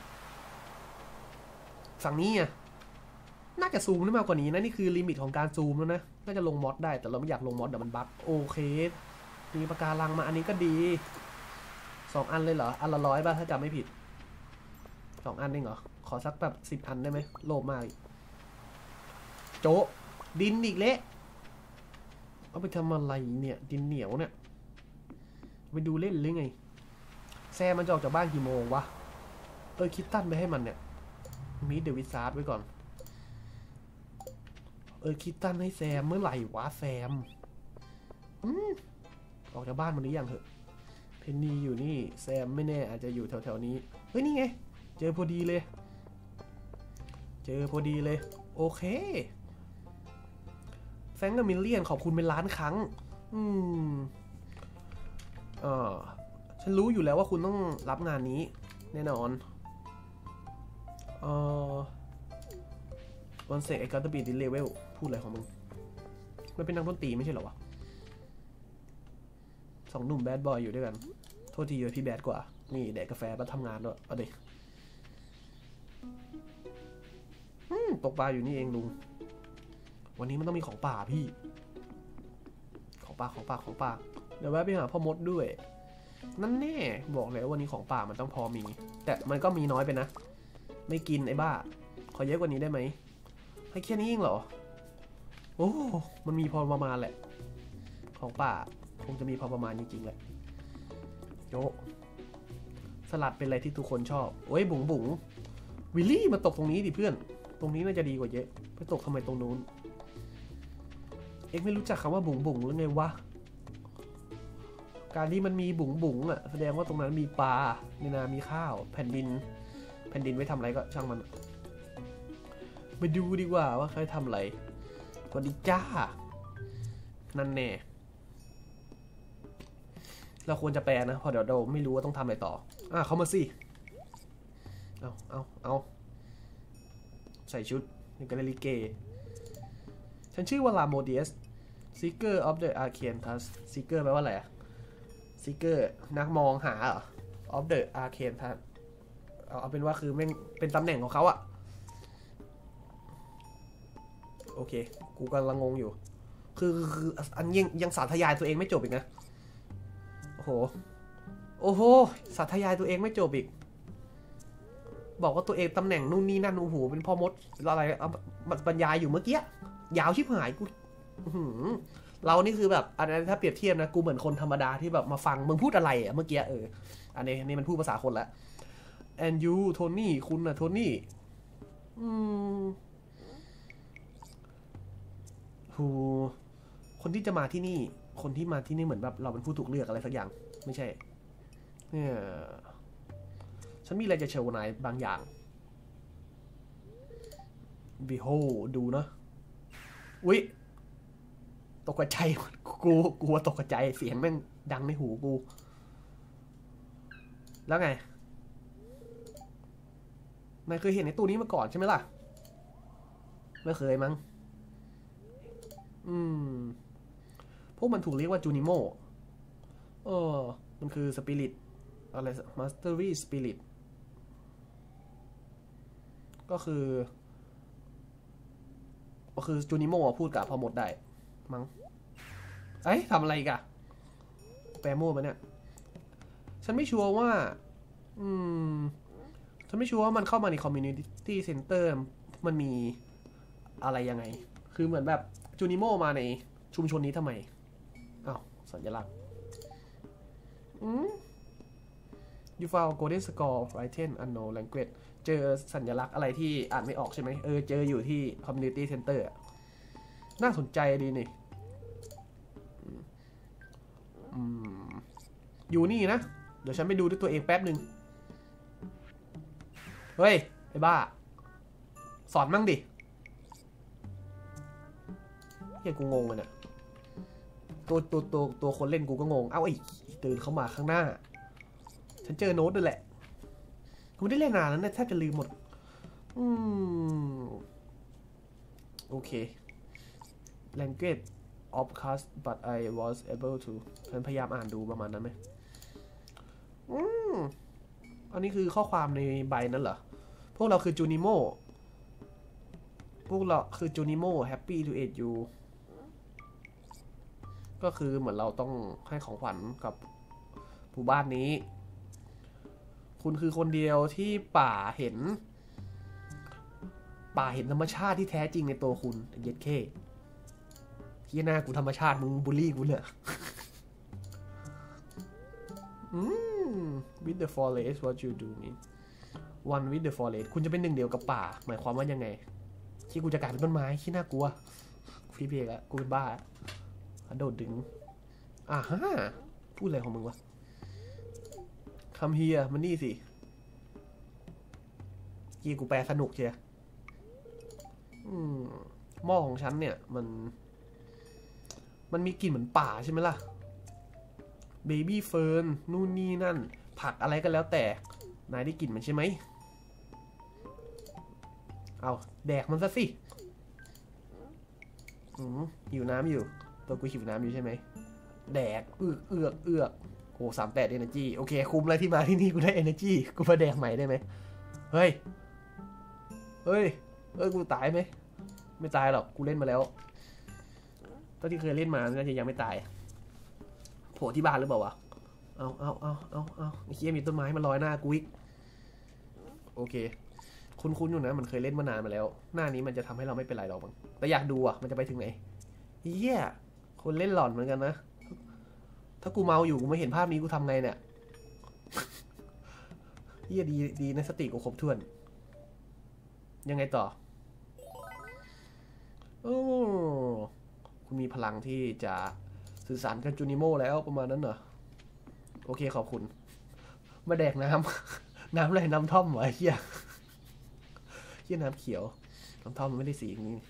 ฝั่งนี้อ่ะน่าจะซูมได้มากกว่านี้นะนี่คือลิมิตของการซูมแล้วนะน่าจะลงมอดได้แต่เราไม่อยากลงมอดเดี๋ยวมันบั๊กโอเคมีปากการังมาอันนี้ก็ดีสองอันเลยเหรออันละร้อยป่ะถ้าจำไม่ผิดสองอันเองเหรอขอสักแบบสิบอันได้ไหมโลภมากโจ๊ะดินอีกเละเอาไปทำอะไรเนี่ยดินเหนียวเนี่ยไปดูเล่นหรือไงแซมมันจะออกจากบ้านกี่โมงวะเออคิดตั้นไปให้มันเนี่ยมีเดวิดซาร์ดไว้ก่อนเออคิดตั้นให้แซมเมื่อไหร่วะแซมอืมออกจากบ้านมันหรือยังเหอะเพนนีอยู่นี่แซมไม่แน่อาจจะอยู่แถวๆนี้เฮ้ยนี่ไงเจอพอดีเลยเจอพอดีเลยโอเคแฟงกับมิลเลียนขอบคุณเป็นล้านครั้งอืมเออฉันรู้อยู่แล้วว่าคุณต้องรับงานนี้แน่นอนเออวันเสกไอ้กัตเตอร์บีดิเลเวลพูดอะไรของมึงมันเป็นนักดนตรีไม่ใช่เหรอวะสองหนุ่มแบดบอยอยู่ด้วยกันโทษทีเลยพี่แบดกว่านี่แดกกาแฟมาทำงานด้วยเอาดิตกปลาอยู่นี่เองลุงวันนี้มันต้องมีของป่าพี่ของป่าของป่าของป่าเดี๋ยวแวะไปหาพ่อมดด้วยนั่นแน่บอกเลยว่าวันนี้ของป่ามันต้องพอมีแต่มันก็มีน้อยไปนะไม่กินไอ้บ้าขอเยอะกว่านี้ได้ไหมให้แค่นี้เองเหรอโอ้มันมีพอประมาณแหละของป่าคงจะมีพอประมาณจริงๆแหละโยสลัดเป็นอะไรที่ทุกคนชอบโอ้ยบุ๋งบุ๋งวิลลี่มาตกตรงนี้ดิเพื่อนตรงนี้น่าจะดีกว่าเยอะไปตกทำไมตรงนู้นเอ็งไม่รู้จักคำว่าบุ๋งบุ๋งหรือไงวะการที่มันมีบุ๋งบุ๋งอ่ะแสดงว่าตรงนั้นมีปลาในนามีข้าวแผ่นดินแผ่นดินไว้ทำอะไรก็ช่างมันไปดูดีกว่าว่าใครทำอะไรสวัสดีจ้านั่นแน่เราควรจะแปลนะเพราะเดี๋ยวเราไม่รู้ว่าต้องทำอะไรต่ออ่ะเขามาสิเอาเอาเอาใส่ชุดนี่ก็เลลิเกฉันชื่อว่าลาโมเดียส Seeker of the Arcane Task Seeker แปลว่าอะไรอะ Seeker นักมองหาเหรอ of the Arcane Task เอาเอาเป็นว่าคือแม่งเป็นตำแหน่งของเขาอะโอเคกูกำลังงงอยู่คือคืออันยังยังสาธยายตัวเองไม่จบอีกนะโอ้โหโอ้โหสาธยายตัวเองไม่จบอีกบอกว่าตัวเองตำแหน่งนู่นนี่นั่นโอ้โหเป็นพ่อมดอะไรบรรยายอยู่เมื่อกี้ยาวชิบหายกูเรานี่คือแบบอันนี้ถ้าเปรียบเทียบนะกูเหมือนคนธรรมดาที่แบบมาฟังมึงพูดอะไรอ่ะเมื่อกี้เอออันนี้นี่มันพูดภาษาคนละ and you โทนี่คุณนะโทนี่อืมฮูคนที่จะมาที่นี่คนที่มาที่นี่เหมือนแบบเราเป็นผู้ถูกเลือกอะไรสักอย่างไม่ใช่เนี่ยฉันมีอะไรจะโชว์นายบางอย่าง Behold ดูนะอุ๊ยตกใจกูกูตกใจเสียงแม่งดังในหูกูแล้วไงนายเคยเห็นในตู้นี้มาก่อนใช่ไหมล่ะไม่เคยมั้งอืมพวกมันถูกเรียกว่าจูนิโมเออมันคือสปิริตอะไร Mastery Spirit ก็คือก็คือจูนิโมพูดกับพอหมดได้มั้งเอ้ยทำอะไรกันแปรโม่ปะเนี่ยฉันไม่ชัวร์ว่าอืมฉันไม่ชัวร์ว่ามันเข้ามาใน Community Center มันมีอะไรยังไงคือเหมือนแบบจูนิโมมาในชุมชนนี้ทำไมอ้าวสัญลักษณ์อืม you found golden score written unknown language เจอสัญลักษณ์อะไรที่อ่านไม่ออกใช่ไหมเออเจออยู่ที่ community center น่าสนใจดีนี่อืมอยู่นี่นะเดี๋ยวฉันไปดูด้วยตัวเองแป๊บหนึ่งเฮ้ยไอ้บ้าสอนมั่งดิเฮียกูงงเลยเนี่ยตัวตัวตัวตัวคนเล่นกูก็งงเอ้าไอ้เดินเข้ามาข้างหน้าฉันเจอโน้ตด้วยแหละกูได้เล่นนานแล้วเนี่ยแทบจะลืมหมดอืมโอเค language of cast but I was able to ฉันพยายามอ่านดูประมาณนั้นไหมอืมอันนี้คือข้อความในใบนั้นเหรอพวกเราคือจูนิโมพวกเราคือจูนิโม happy to aid you ก็คือเหมือนเราต้องให้ของขวัญกับหมู่บ้านนี้คุณคือคนเดียวที่ป่าเห็นป่าเห็นธรรมชาติที่แท้จริงในตัวคุณเย็ดเคที่หน้ากูธรรมชาติมึงบูลลี่กูเนี่ยอืม with the forest what you do mean one with the forest คุณจะเป็นหนึ่งเดียวกับป่าหมายความว่ายังไงที่กูจะกลายเป็นต้นไม้ที่น่ากลัวพี่เบกอะกูเป็นบ้าโดดดึงอ่าฮะพูดอะไรของมึงวะคำเฮียมันนี่สิยี่กูแปลสนุกเชียอืมหม้อของฉันเนี่ยมันมันมีกลิ่นเหมือนป่าใช่ไหมล่ะเบบี้เฟิร์นนู่นนี่นั่นผักอะไรก็แล้วแต่นายได้กลิ่นมันใช่ไหมเอาแดกมันซะสิอืมหิวน้ำอยู่ตัวกูหิวน้ำอยู่ใช่ไหมแดกเอือกเอือกเอือกโอ้สามแปดเอเนจีโอเคคุ้มเลยที่มาที่นี่กูได้เอเนจีกูมาแดกใหม่ได้ไหมเฮ้ยเฮ้ยเอ้ยกูตายไหมไม่ตายหรอกกูเล่นมาแล้วตอนที่เคยเล่นมาน่าจะยังไม่ตายโผล่ที่บ้านหรือเปล่าวะเอาเอาเอาเอาเอาไอ้เคี้ยมีต้นไม้มาลอยหน้ากูอีกโอเคคุ้นๆอยู่นะมันเคยเล่นมานานมาแล้วหน้านี้มันจะทำให้เราไม่เป็นไรหรอกมั้งแต่อยากดูอ่ะมันจะไปถึงไหนเฮียคนเล่นหลอนเหมือนกันนะถ้ากูเมาอยู่กูไม่เห็นภาพนี้กูทำไงเนี่ยเฮียดีดีในสติกูครบถ้วนยังไงต่อโอ้คุณมีพลังที่จะสื่อสารกับจูนิโมแล้วประมาณนั้นเหรอโอเคขอบคุณมาแดกน้ำน้ำอะไรน้ำท่อมวะเฮียเฮียน้ำเขียวน้ำท่อมมันไม่ได้สีอย่างนี้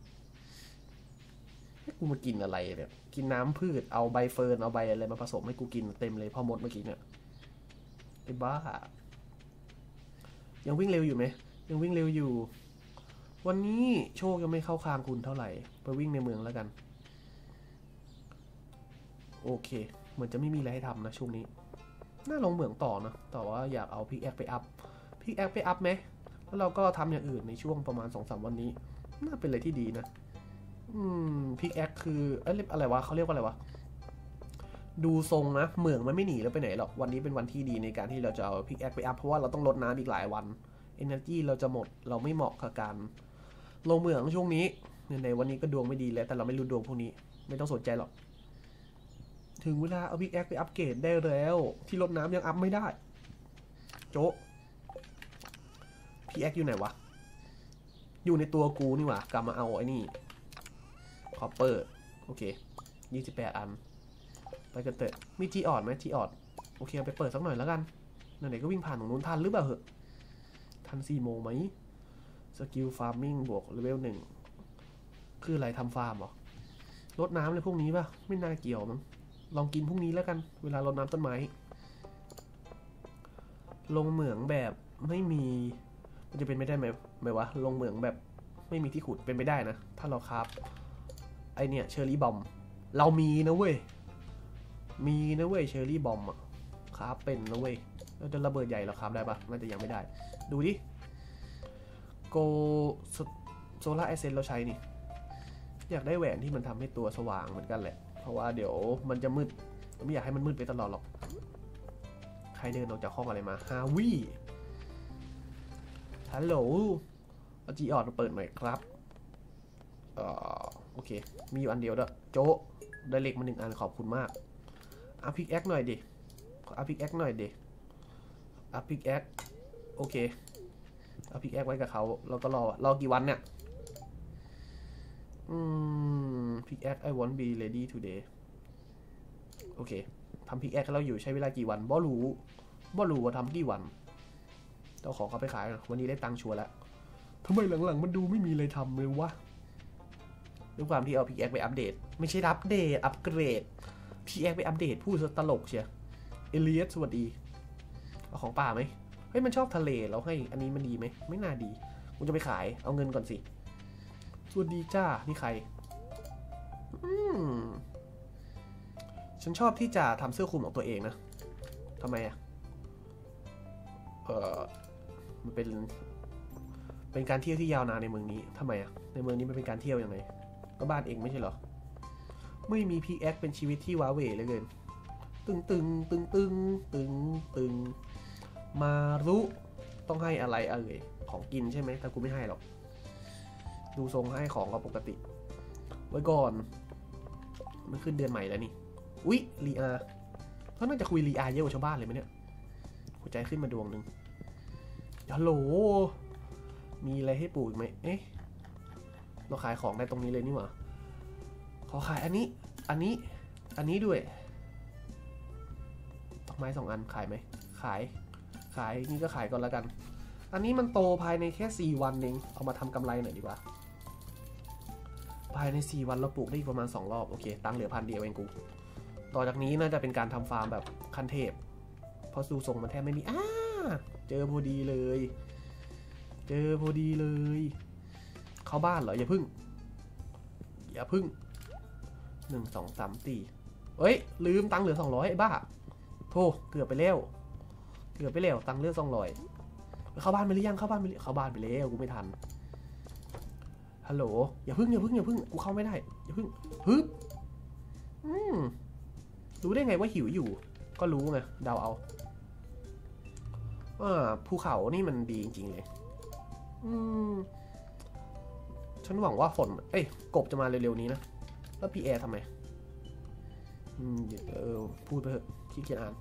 กูมากินอะไรเนี่ยกินน้ำพืชเอาใบเฟิร์นเอาใบอะไรมาผสมให้กูกินเต็มเลยพ่อมดเมื่อกี้เนี่ยไอ้บ้ายังวิ่งเร็วอยู่ไหมยังวิ่งเร็วอยู่วันนี้โชคยังไม่เข้าข้างคุณเท่าไหร่ไปวิ่งในเมืองแล้วกันโอเคเหมือนจะไม่มีอะไรให้ทำนะช่วงนี้น่าลงเหมืองต่อนะแต่ว่าอยากเอาพิกแอคไปอัพพิกแอคไปอัพไหมแล้วเราก็ทำอย่างอื่นในช่วงประมาณ สองสาม วันนี้น่าเป็นอะไรที่ดีนะอืมพิกแอคคือเอ้ยอะไรวะเขาเรียกว่าอะไรวะดูทรงนะเหมืองมันไม่หนีแล้วไปไหนหรอกวันนี้เป็นวันที่ดีในการที่เราจะเอาพิกแอคไปอัพเพราะว่าเราต้องลดน้ำอีกหลายวัน Energy เราจะหมดเราไม่เหมาะกับการลงเหมืองช่วงนี้ในวันนี้ก็ดวงไม่ดีแล้วแต่เราไม่รู้ดวงพวกนี้ไม่ต้องสนใจหรอกถึงเวลาเอาพิกแอคไปอัพเกรดได้แล้วที่ลดน้ำยังอัพไม่ได้โจ๊ะพิกแอคอยู่ไหนวะอยู่ในตัวกูนี่หว่ากลับมาเอาไอ้นี่คอปเปอร์โอเคยี่สิบแปดอันไปกันเถอะมีจีออดไหมจีออดโอเคไปเปิดสักหน่อยแล้วกันไหนๆก็วิ่งผ่านตรงนู้นทันหรือเปล่าเหอะทันสี่โมงไหมสกิลฟาร์มมิ่งบวกเลเวลหนึ่งคืออะไรทำฟาร์มหรอรดน้ำเลยพวกนี้ป่ะไม่น่าเกี่ยวมั้งลองกินพวกนี้แล้วกันเวลารดน้ำต้นไม้ลงเหมืองแบบไม่มีมันจะเป็นไม่ได้ไหมไหมวะลงเหมืองแบบไม่มีที่ขุดเป็นไปได้นะถ้าเราคราฟไอเนี่ยเชอร์รี่บอมเรามีนะเว้ยมีนะเว้ยเชอร์รี่บอมอะครับเป็นนะเว้ยแล้วจะระเบิดใหญ่หรอครับได้ปะน่าจะยังไม่ได้ดูดิโกโซล่าไอเซนเราใช้นี่อยากได้แหวนที่มันทำให้ตัวสว่างเหมือนกันแหละเพราะว่าเดี๋ยวมันจะมืดไม่อยากให้มันมืดไปตลอดหรอกใครเดินออกจากห้องอะไรมาฮาวิฮัลโหลเอาจีออดมาเปิดหน่อยครับเอ่อโอเคมีอยู่อันเดียวเด้อโจได้เหล็กมาหนึ่งอันขอบคุณมากอัพพิกแอคหน่อยดิอัพพิกแอคหน่อยดิอัพพิกแอคโอเคอัพพิกแอคไว้กับเขาแล้วก็รอรอกี่วันเนี่ยอืมพิกแอค I won't be ready today โอเคทำพิกแอคเราอยู่ใช้เวลากี่วันบ่รู้บ่รู้ว่าทำกี่วันเจ้าของเขาไปขายวันนี้ได้ตังค์ชัวร์แล้วทำไมหลังๆมันดูไม่มีอะไรทำเลยวะด้วยความที่เอาพิกแอคไปอัปเดตไม่ใช่อัปเดตอัปเกรดพิกแอคไปอัปเดตพูดตลกเชียเอเลียสสวัสดีเอาของป่าไหมเฮ้ยมันชอบทะเลแล้วให้อันนี้มันดีไหมไม่น่าดีกูจะไปขายเอาเงินก่อนสิสวัสดีจ้านี่ใครอืมฉันชอบที่จะทำเสื้อคลุมของตัวเองนะทำไมอ่ะเออมันเป็นเป็นการเที่ยวที่ยาวนานในเมืองนี้ทำไมอ่ะในเมืองนี้มันเป็นการเที่ยวยังไงก็บ้านเองไม่ใช่เหรอไม่มีพีแอคเป็นชีวิตที่ว้าเหวเหลือเกินตึงตึงตึงตึงตึงตึงมารุต้องให้อะไรเอ่ยของกินใช่ไหมแต่กูไม่ให้หรอกดูทรงให้ของก็ปกติไว้ก่อนมันขึ้นเดือนใหม่แล้วนี่อุ๊ยลีอาเขาน่าจะคุยลีอาเยอะกว่าชาวบ้านเลยไหมเนี่ยหัวใจขึ้นมาดวงหนึ่งฮัลโหลมีอะไรให้ปลูกไหมเอ๊ะเราขายของได้ตรงนี้เลยนี่หว่าขอขายอันนี้อันนี้อันนี้ด้วยดอกไม้สองอันขายไหมขายขายนี่ก็ขายก่อนแล้วกันอันนี้มันโตภายในแค่สี่วันเองเอามาทำกำไรหน่อยดีกว่าภายในสี่วันเราปลูกได้ประมาณสองรอบโอเคตังค์เหลือพันเดียวเองกูต่อจากนี้น่าจะเป็นการทำฟาร์มแบบขั้นเทพเพราะดูทรงมันแทบไม่มีอ้าเจอพอดีเลยเจอพอดีเลยเข้าบ้านเหรออย่าพึ่งอย่าพึ่งหนึ่งสองสามสี่เอ้ยลืมตังค์เหลือสองร้อยไอ้บ้าโธ่เกือบไปแล้วเกือบไปแล้วตังค์เหลือสองร้อยเข้าบ้านไปหรือยังเข้าบ้านไปเข้าบ้านไปแล้วกูไม่ทันฮัลโหลอย่าพึ่งอย่าพึ่งอย่าพึ่งกูเข้าไม่ได้อย่าพึ่งฮึบอืมรู้ได้ไงว่าหิวอยู่ก็รู้ไงเดาเอาอ่าภูเขานี่มันดีจริงๆเลยอืมฉันหวังว่าฝนเอ้ยกบจะมาเร็วๆนี้นะแล้วพี่แอร์ทำไมอืมเออพูดไปเถอะขี้เกียจอ่าน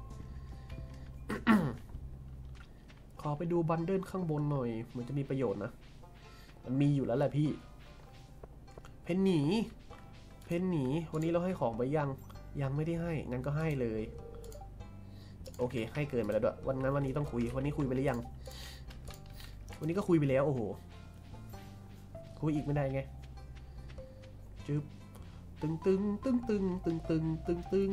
ขอไปดูบันเดิลข้างบนหน่อยเหมือนจะมีประโยชน์นะมันมีอยู่แล้วแหละพี่เพนหนีเพนหนีวันนี้เราให้ของไปยังยังไม่ได้ให้งั้นก็ให้เลยโอเคให้เกินไปแล้วด้วยวันนั้นวันนี้ต้องคุยวันนี้คุยไปหรือยังวันนี้ก็คุยไปแล้วโอ้โหคุยอีกไม่ได้ไงจึ๊บตึงตึงตึงตึงตึงตึงตึงตึง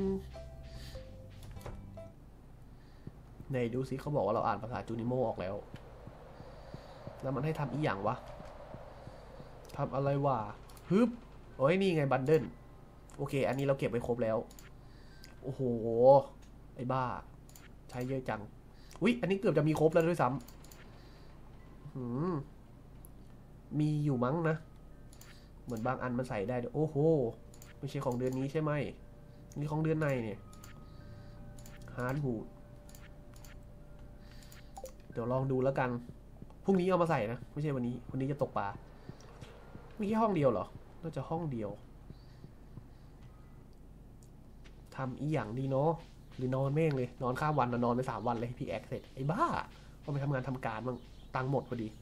ไหนดูสิเขาบอกว่าเราอ่านภาษาจูนิโมออกแล้วแล้วมันให้ทำอีกอย่างวะทำอะไรวะฮึบโอ้ยนี่ไงบันเดิลโอเคอันนี้เราเก็บไว้ครบแล้วโอ้โหไอ้บ้าใช้เยอะจังอุ๊ยอันนี้เกือบจะมีครบแล้วด้วยซ้ำหืมมีอยู่มั้งนะเหมือนบางอันมันใส่ได้ด้วยโอ้โหไม่ใช่ของเดือนนี้ใช่ไหมนี่ของเดือนในเนี่ยฮาร์ดฮูดเดี๋ยวลองดูแล้วกันพรุ่งนี้เอามาใส่นะไม่ใช่วันนี้วันนี้จะตกปลามีแค่ห้องเดียวเหรอน่าจะห้องเดียวทำอีอย่างดีเนาะหรือนอนแม่งเลยนอนข้ามวันนอนไปสามวันเลยพี่แอคเสร็จไอ้บ้าเอาไปทำงานทำการบ้างตังค์หมดพอดี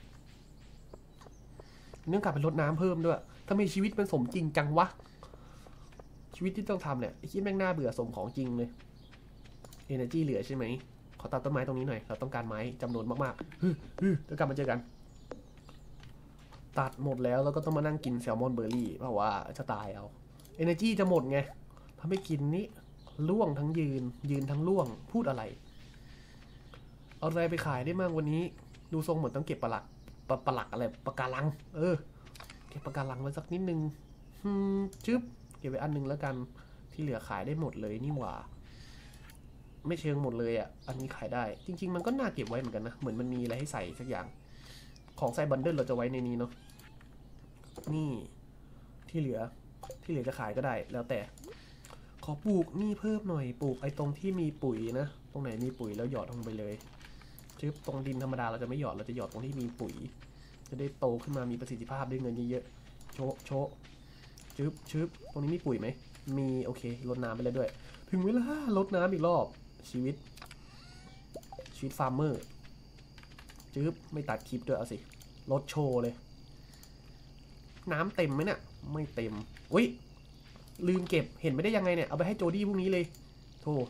เนื่องจากเป็นรดน้ำเพิ่มด้วยทำไมชีวิตมันสมจริงจังวะชีวิตที่ต้องทำเนี่ยไอ้ที่แม่งน่าเบื่อสมของจริงเลย Energy เหลือใช่ไหมขอตัดต้นไม้ตรงนี้หน่อยเราต้องการไม้จำนวนมากๆฮึฮึเดี๋ยวกลับมาเจอกันตัดหมดแล้วแล้วก็ต้องมานั่งกินแซลมอนเบอร์รี่เพราะว่าจะตายเอา Energy จะหมดไงถ้าไม่กินนี้ล่วงทั้งยืนยืนทั้งล่วงพูดอะไรเอาอะไรไปขายได้มั่งวันนี้ดูทรงเหมือนต้องเก็บปลักปลักอะไรปะการังเออเก็บปะการังไว้สักนิดนึงอืมจึ๊บเก็บไว้อันนึงแล้วกันที่เหลือขายได้หมดเลยนี่หว่าไม่เชิงหมดเลยอ่ะอันนี้ขายได้จริงๆมันก็น่าเก็บไว้เหมือนกันนะเหมือนมันมีอะไรให้ใส่สักอย่างของใส่บันเดิลเราจะไว้ในนี้เนาะนี่ที่เหลือที่เหลือจะขายก็ได้แล้วแต่ขอปลูกนี่เพิ่มหน่อยปลูกไอ้ตรงที่มีปุ๋ยนะตรงไหนมีปุ๋ยแล้วหยอดลงไปเลยจึ๊บตรงดินธรรมดาเราจะไม่หยอดเราจะหยอดตรงที่มีปุ๋ยจะได้โตขึ้นมามีประสิทธิภาพได้เงินเยอะๆโชะโชะจึ๊บชึบตรงนี้มีปุ๋ยไหมมีโอเครดน้ำไปเลยด้วยถึงเวลารดน้ำอีกรอบชีวิตชีวิตฟาร์มเมอร์จึ๊บไม่ตัดคลิปด้วยเอาสิรดโชว์เลยน้ำเต็มไหมเนี่ยไม่เต็มอุ้ยลืมเก็บเห็นไม่ได้ยังไงเนี่ยเอาไปให้โจดี้พรุ่งนี้เลยโธ่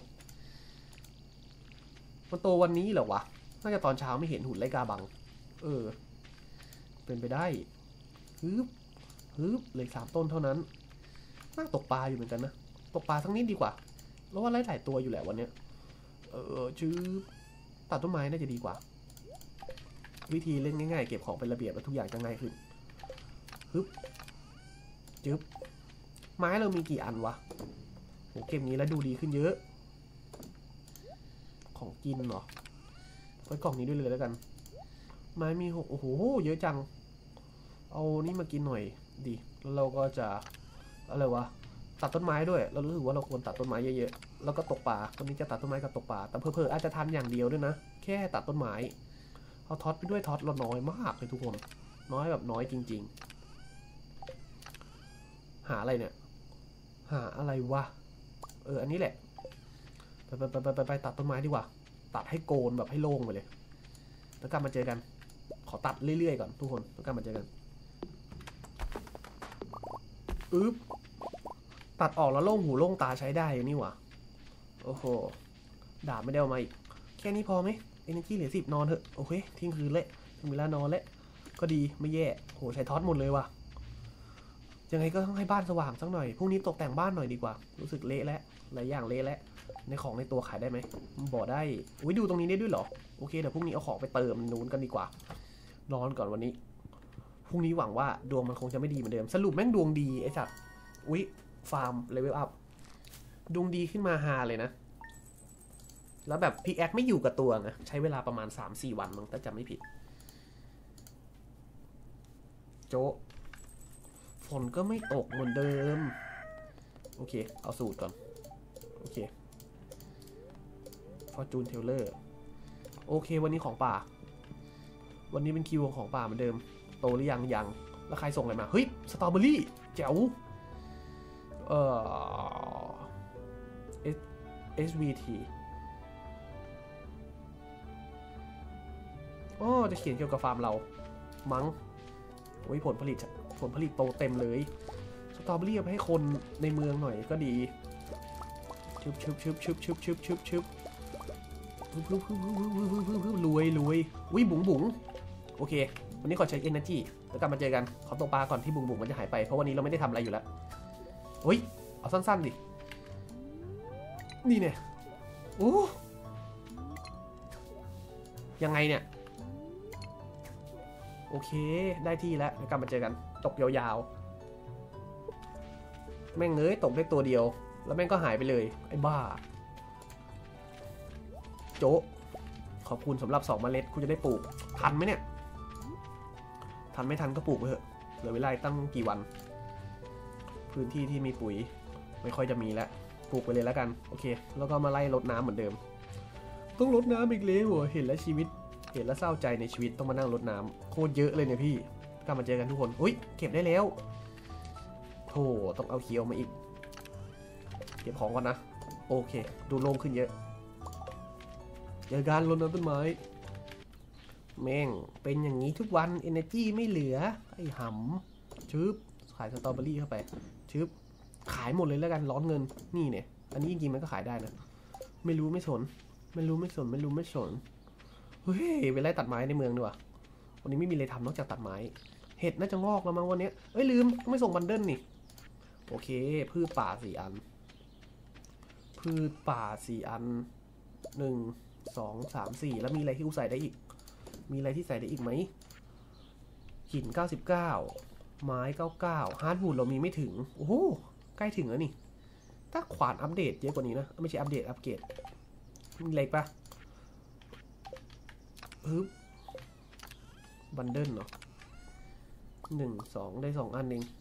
มันโตวันนี้เหรอวะน่าจะตอนเช้าไม่เห็นหุ่นไลกาบังเออเป็นไปได้ฮึบฮึบเลยสามต้นเท่านั้นน่าตกปลาอยู่เหมือนกันนะตกปลาทั้งนิดดีกว่าแล้วว่าไล่หลายตัวอยู่แหละวันเนี้ยเออชื่อตัดต้นไม้น่าจะดีกว่าวิธีเล่นง่ายๆเก็บของเป็นระเบียบแล้วทุกอย่างจะง่ายขึ้นฮึบจึ๊บไม้เรามีกี่อันวะโหเก็บนี้แล้วดูดีขึ้นเยอะของกินเหรอไว้กล่องนี้ด้วยเลยแล้วกันไม้มีหกโอ้โหเยอะจังเอานี่มากินหน่อยดีแล้วเราก็จะอะไรวะตัดต้นไม้ด้วยเรารู้สึกว่าเราควรตัดต้นไม้เยอะๆแล้วก็ตกปลาตอนนี้จะตัดต้นไม้กับตกปลาแต่เพอๆอาจจะทันอย่างเดียวด้วยนะแค่ตัดต้นไม้เอาท็อตไปด้วยท็อตเราน้อยมากเลยทุกคนน้อยแบบน้อยจริงๆหาอะไรเนี่ยหาอะไรวะเอออันนี้แหละไปไปไปไปไปตัดต้นไม้ดีกว่าตัดให้โกนแบบให้โล่งไปเลยแล้วกลับมาเจอกันขอตัดเรื่อยๆก่อนทุกคนแล้วกลับมาเจอกันอึ๊บตัดออกแล้วโล่งหูโล่งตาใช้ได้อยู่นี่หว่าโอ้โหดาบไม่ได้เอามาอีกแค่นี้พอไหมเอเนจีเหลือสิบนอนเถอะโอเคทิ้งคืนเละถึงเวลานอนเละก็ดีไม่แย่โหใช้ท็อตหมดเลยว่ะยังไงก็ต้องให้บ้านสว่างสักหน่อยพรุ่งนี้ตกแต่งบ้านหน่อยดีกว่ารู้สึกเละแล้วหลายอย่างเละแล้วในของในตัวขายได้ไหมบอกได้อุ้ยดูตรงนี้ได้ด้วยเหรอโอเคเดี๋ยวพรุ่งนี้เอาของไปเติมนู้นกันดีกว่านอนก่อนวันนี้พรุ่งนี้หวังว่าดวงมันคงจะไม่ดีเหมือนเดิมสรุปแม่งดวงดีไอ้สัตว์อุ้ยฟาร์มเลเวลอัพดวงดีขึ้นมาฮาเลยนะแล้วแบบพิกแอคไม่อยู่กับตัวนะใช้เวลาประมาณ สามสี่ วันมั้งถ้าจำไม่ผิดโจฝนก็ไม่ตกเหมือนเดิมโอเคเอาสูตรก่อนโอเคฟอร์จูนเทเลอร์โอเควันนี้ของป่าวันนี้เป็นคิวของป่าเหมือนเดิมโตหรือยังยังแล้วใครส่งอะไรมาเฮ้ยสตรอเบอรี่แจ๋วเอ่อ เอส วี ที อ๋อจะเขียนเกี่ยวกับฟาร์มเรามั้งโอ้ยผลผลิตผลผลิตโตเต็มเลยสตรอเบอรี่เอาไปให้คนในเมืองหน่อยก็ดีชึบชึบชึบชึบชึบชึบชึบชึบรวยรวยวิบุ๋งบุ๋งโอเควันนี้ขอใช้ energy แล้วกลับมาเจอกันขอตกปลาก่อนที่บุ๋งบุ๋งมันจะหายไปเพราะวันนี้เราไม่ได้ทำอะไรอยู่แล้วเฮ้ยเอาสั้นๆดินี่เนี่ยโอ้ยังไงเนี่ยโอเคได้ที่แล้วกลับมาเจอกันตกยาวๆแม่งเงยตกได้ตัวเดียวแล้วแม่งก็หายไปเลยไอ้บ้าโจ๊ะขอบคุณสำหรับสองเมล็ดคุณจะได้ปลูกทันไหมเนี่ยทันไม่ทันก็ปลูกไปเถอะเหลือเวลาตั้งกี่วันพื้นที่ที่มีปุ๋ยไม่ค่อยจะมีแล้วปลูกไปเลยแล้วกันโอเคแล้วก็มาไล่รดน้ำเหมือนเดิมต้องรดน้ำอีกเลยหัวเห็นแล้วชีวิตเห็นแล้วเศร้าใจในชีวิตต้องมานั่งรดน้ำโคตรเยอะเลยเนี่ยพี่กลับมาเจอกันทุกคนอุ้ยเก็บได้แล้วโธ่ต้องเอาเคียวมาอีกเก็บของก่อนนะโอเคดูโล่งขึ้นเยอะเจอการรดน้ำต้นไม้แม่งเป็นอย่างนี้ทุกวัน energy ไม่เหลือไอ้หำชึบขายสตรอเบอรี่เข้าไปชึบขายหมดเลยแล้วกันร้อนเงินนี่เนี่ยอันนี้จริงๆมันก็ขายได้นะไม่รู้ไม่สนไม่รู้ไม่สนไม่รู้ไม่สนเฮ้ยไปไล่ตัดไม้ในเมืองดีกว่าวันนี้ไม่มีอะไรทำนอกจากตัดไม้เห็ดน่าจะงอกแล้วมั้งวันนี้เอ้ยลืมไม่ส่งบันเดิลนี่โอเคพืชป่าสี่อันพืชป่าสี่อันหนึ่งสองสามสี่แล้วมีอะไรที่กูใส่ได้อีกมีอะไรที่ใส่ได้อีกไหมหินเก้าสิบเก้าไม้เก้าเก้าฮาร์ดวูดเรามีไม่ถึงโอ้โหใกล้ถึงแล้วนี่ถ้าขวานอัปเดตเยอะกว่านี้นะไม่ใช่อัปเดตอัปเกรดเล็กปะฮึบบันเดิลเนาะหนึ่งสองได้สองอันเอง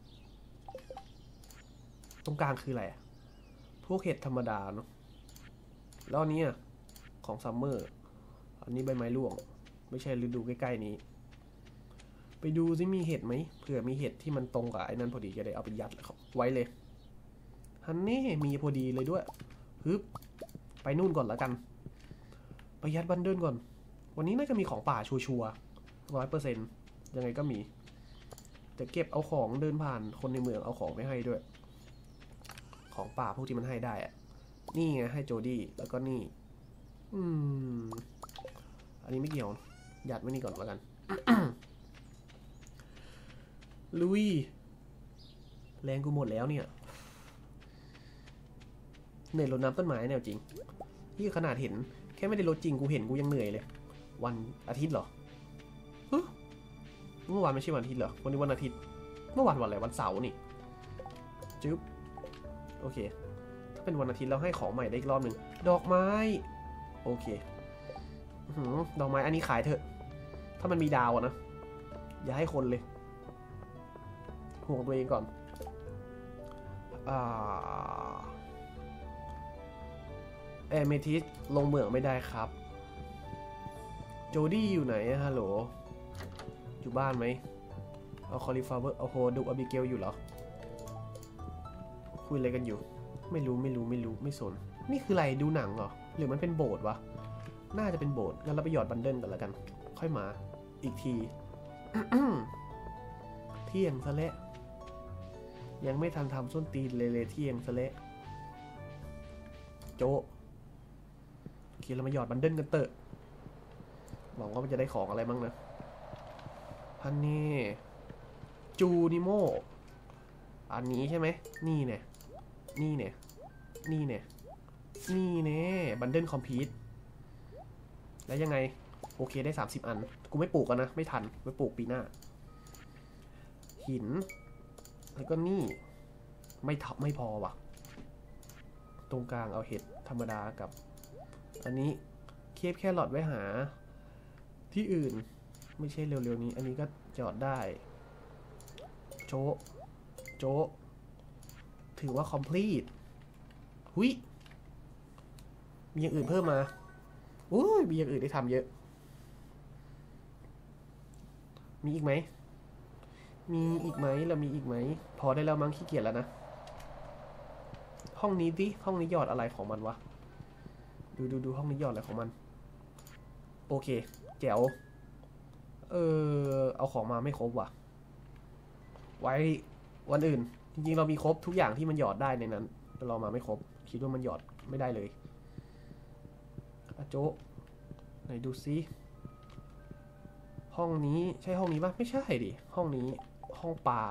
ตรงกลางคืออะไรพวกเห็ดธรรมดาเนาะแล้วอันนี้ของซัมเมอร์อันนี้ใบไม้ร่วงไม่ใช่ฤดูใกล้ๆนี้ไปดูซิมีเห็ดไหมเผื่อมีเห็ดที่มันตรงกับไอ้นั่นพอดีจะได้เอาไปยัดไว้เลยฮันนี่มีพอดีเลยด้วยฮึบไปนู่นก่อนแล้วกันไปยัดบันเดิลก่อนวันนี้น่าจะมีของป่าชัวร์ร้อยเปอร์เซ็นต์ยังไงก็มีแต่เก็บเอาของเดินผ่านคนในเมืองเอาของไม่ให้ด้วยของป่าพวกที่มันให้ได้อะนี่ไงให้โจดี้แล้วก็นี่อืมอันนี้ไม่เกี่ยวยัดไว้นี่ก่อนแล้วกัน ลุยแรงกูหมดแล้วเนี่ยเหนื่อยรดน้ำต้นไม้แนวจริงที่ขนาดเห็นแค่ไม่ได้รดจริงกูเห็นกูยังเหนื่อยเลยวันอาทิตย์เหรอเมื่อวานไม่ใช่วันอาทิตย์เหรอวันนี้วันอาทิตย์เมื่อวานวันอะไรวันเสาร์นี่จึ๊บโอเคถ้าเป็นวันอาทิตย์เราให้ของใหม่ได้อีกรอบหนึ่งดอกไม้โอเคดอกไม้อันนี้ขายเถอะถ้ามันมีดาวอะนะอย่าให้คนเลยห่วงตัวเองก่อนอ่าเอเมทิสลงเหมืองไม่ได้ครับโจดี้อยู่ไหนอะฮัลโหลอยู่บ้านไหมเอาคอลิฟลาเวอร์เอาโฮดูอบิเกลอยู่เหรอคุยอะไรกันอยู่ไม่รู้ไม่รู้ไม่รู้ไม่สนนี่คืออะไรดูหนังเหรอหรือมันเป็นโบสถ์วะน่าจะเป็นโบสถ์งั้นเราไปหยอดบันเดิลกันแล้วกันค่อยมาอีกที เที่ยงซะแล้วยังไม่ทันทำส้นตีนเลยเลยเที่ยงซะแล้วโจโอเคเรามาหยอดบันเดิลกันเตอะหวังว่ามันจะได้ของอะไรบ้างนะพันนี่จูนิโมอันนี้ใช่ไหมนี่เนี่ยนี่เนี่ยนี่เนี่ยนี่เนี่ยบันเดิลคอมพิวต์แล้วยังไงโอเคได้สามสิบอันกูไม่ปลูกกันนะไม่ทันไปปลูกปีหน้าหินแล้วก็นี่ไม่ทับไม่พอว่ะตรงกลางเอาเห็ดธรรมดากับอันนี้เคปแค่หลอดไว้หาที่อื่นไม่ใช่เร็วๆนี้อันนี้ก็จอดได้โจโจถือว่า complete หุยมีอย่างอื่นเพิ่มมาอุ้ยมีอย่างอื่นได้ทำเยอะมีอีกไหมมีอีกไหมเรามีอีกไหมพอได้แล้วมั้งขี้เกียจแล้วนะห้องนี้ดิห้องนี้หยอดอะไรของมันวะดูดูดูห้องนี้หยอดอะไรของมันโอเคแจ๋วเออเอาของมาไม่ครบว่ะไว้วันอื่นจริงๆเรามีครบทุกอย่างที่มันหยอดได้ในนั้นแต่เรามาไม่ครบคิดว่ามันหยอดไม่ได้เลยอาโจไหนดูซิห้องนี้ใช่ห้องนี้ปะไม่ใช่ดิห้องนี้ห้องปลา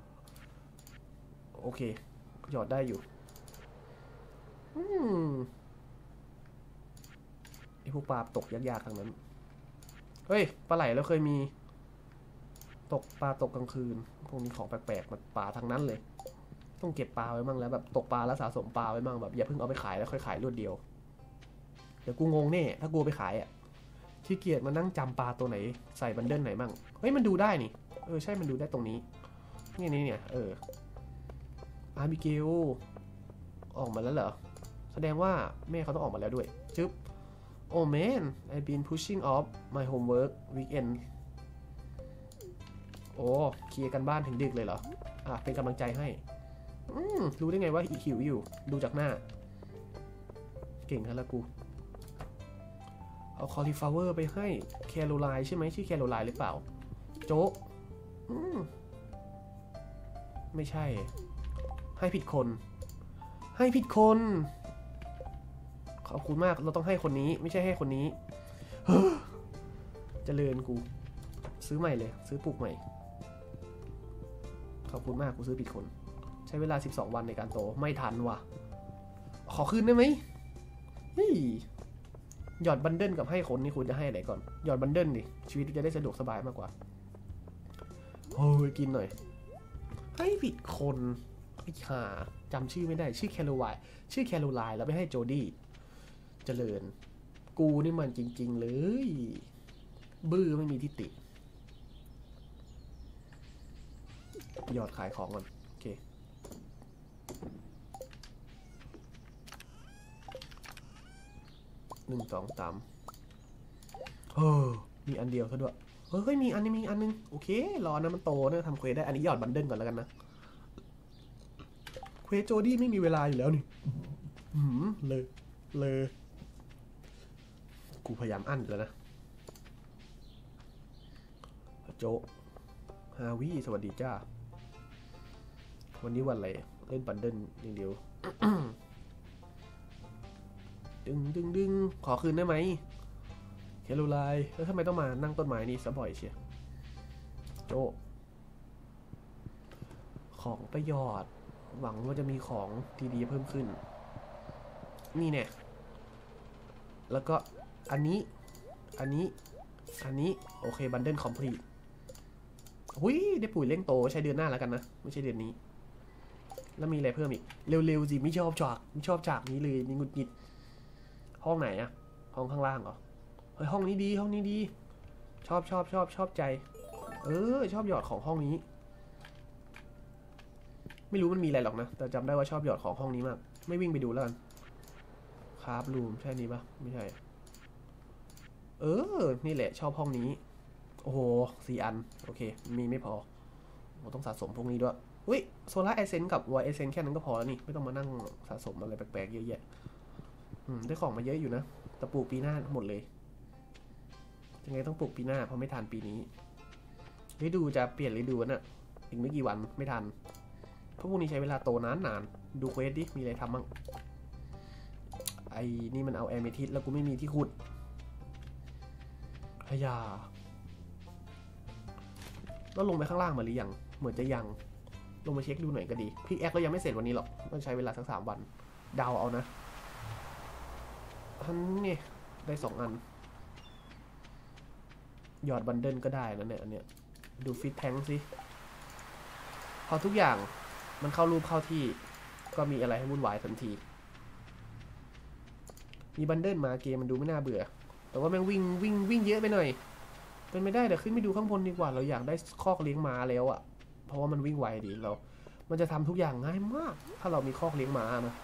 โอเคหยอดได้อยู่อืมไอพวกปลาตกยากๆทางนั้นเฮ้ยปลาไหลเราเคยมีตกปลาตกกลางคืนพวกนี้ของแปลกๆมันปลาทางนั้นเลยต้องเก็บปลาไว้มั่งแล้วแบบตกปลาแล้วสะสมปลาไว้มั่งแบบอย่าเพิ่งเอาไปขายแล้วค่อยขายรวดเดียวเดี๋ยวกูงงแน่ถ้ากูไปขายอ่ะขี้เกียจมานั่งจำปลาตัวไหนใส่บันเดิลไหนมั่งเฮ้ยมันดูได้นี่เออใช่มันดูได้ตรงนี้นี่นี่เนี่ยเอออาบิเกลออกมาแล้วเหรอแสดงว่าแม่เขาต้องออกมาแล้วด้วยจึ๊บโอ้ man I've been pushing off my homework weekend โอ้เคลียร์กันบ้านถึงดึกเลยเหรออ่ะเป็นกำลังใจให้อืมรู้ได้ไงว่าหิวอยู่ดูจากหน้าเก่งฮะละกูเอาคอลิฟลาเวอร์ไปให้แคโรไลน์ใช่ไหมชื่อแคโรไลน์หรือเปล่าโจ๊ะอืมไม่ใช่ให้ผิดคนให้ผิดคนขอบคุณมากเราต้องให้คนนี้ไม่ใช่ให้คนนี้เจริญกูซื้อใหม่เลยซื้อปลูกใหม่ขอบคุณมากกูซื้อผิดคนใช้เวลาสิบสองวันในการโตไม่ทันว่ะขอคืนได้ไหมหยอดบันเดิลกับให้คนนี่คุณจะให้อะไรก่อนหยอดบันเดิลดิชีวิตจะได้สะดวกสบายมากกว่าโอ้ยกินหน่อยให้ผิดคนไอ้ห่าจำชื่อไม่ได้ชื่อแคโรไลน์ชื่อแคโรไลน์แล้วไม่ให้โจดี้เจริญกูนี่มันจริงๆเลยบื้อไม่มีที่ติยอดขายของก่อนโอเคหนึ่งสองสามเออมีอันเดียวซะด้วยเฮ้ยมีอันนี้มีอันนึงโอเครอนะมันโตนะทำเควสได้อันนี้ยอดบันเดิลก่อนแล้วกันนะเควสโจดี้ไม่มีเวลาอยู่แล้วนี่หืมเลยเลยกูพยายามอั้นแล้วนะโจฮาวิสวัสดีจ้าวันนี้วันอะไรเล่นบันเดิลอย่างเดียวดึงดึงดึงขอคืนได้ไหมแคโรไลน์แล้วทำไมต้องมานั่งต้นไม้นี่ซะบ่อยเชียโจของประโยชน์หวังว่าจะมีของดีๆเพิ่มขึ้นนี่เนี่ยแล้วก็อันนี้อันนี้อันนี้โอเคบันเดิลคอมพลีทหุ้ยได้ปุ๋ยเร่งโตใช้เดือนหน้าแล้วกันนะไม่ใช่เดือนนี้แล้วมีอะไรเพิ่มอีกเร็วๆสิไม่ชอบฉากไม่ชอบฉากนี้เลยนี่งุดหงิดห้องไหนอะห้องข้างล่างเหรอเฮ้ยห้องนี้ดีห้องนี้ดีชอบชอบชอบชอบใจเออชอบหยอดของห้องนี้ไม่รู้มันมีอะไรหรอกนะแต่จำได้ว่าชอบหยอดของห้องนี้มากไม่วิ่งไปดูแล้วกันครับรูมใช่นี้ปะไม่ใช่เออนี่แหละชอบห้องนี้โอ้โหสี่อันโอเคมีไม่พอผมต้องสะสมพวกนี้ด้วยอุ้ยโซล่าเอเซนกับวอยเอเซนแค่นั้นก็พอแล้วนี่ไม่ต้องมานั่งสะสมอะไรแปลกๆเยอะแยะได้ของมาเยอะอยู่นะแต่ปลูกปีหน้าหมดเลยยังไงต้องปลูกปีหน้าเพราะไม่ทันปีนี้ฤดูจะเปลี่ยนฤดูน่ะอีกไม่กี่วันไม่ทันเพราะพวกนี้ใช้เวลาโตนานนานดูเควสดิมีอะไรทำบ้างไอ้นี่มันเอาแอมเมทิสแล้วกูไม่มีที่ขุดพยาแล้วลงไปข้างล่างมาหรือยังเหมือนจะยังลงมาเช็คดูหน่อยก็ดีพี่แอคก็ยังไม่เสร็จวันนี้หรอกต้องใช้เวลาสักสามวันเดาเอานะอันนี้ได้สองอันหยอดบันเดิลก็ได้นะเนี่ยอันเนี้ยดูฟิตแทงสิพอทุกอย่างมันเข้ารูปเข้าที่ก็มีอะไรให้วุ่นวายทันทีมีบันเดิลมาเกมมันดูไม่น่าเบื่อแต่ว่าแม่งวิ่งวิ่งวิ่งเยอะไปหน่อยเป็นไม่ได้เดี๋ยวขึ้นไปดูข้างบนดีกว่าเราอยากได้คอกเลี้ยงม้าแล้วอะเพราะว่ามันวิ่งไวดีเรามันจะทำทุกอย่างง่ายมากถ้าเรามีคอกเลี้ยงม้านะ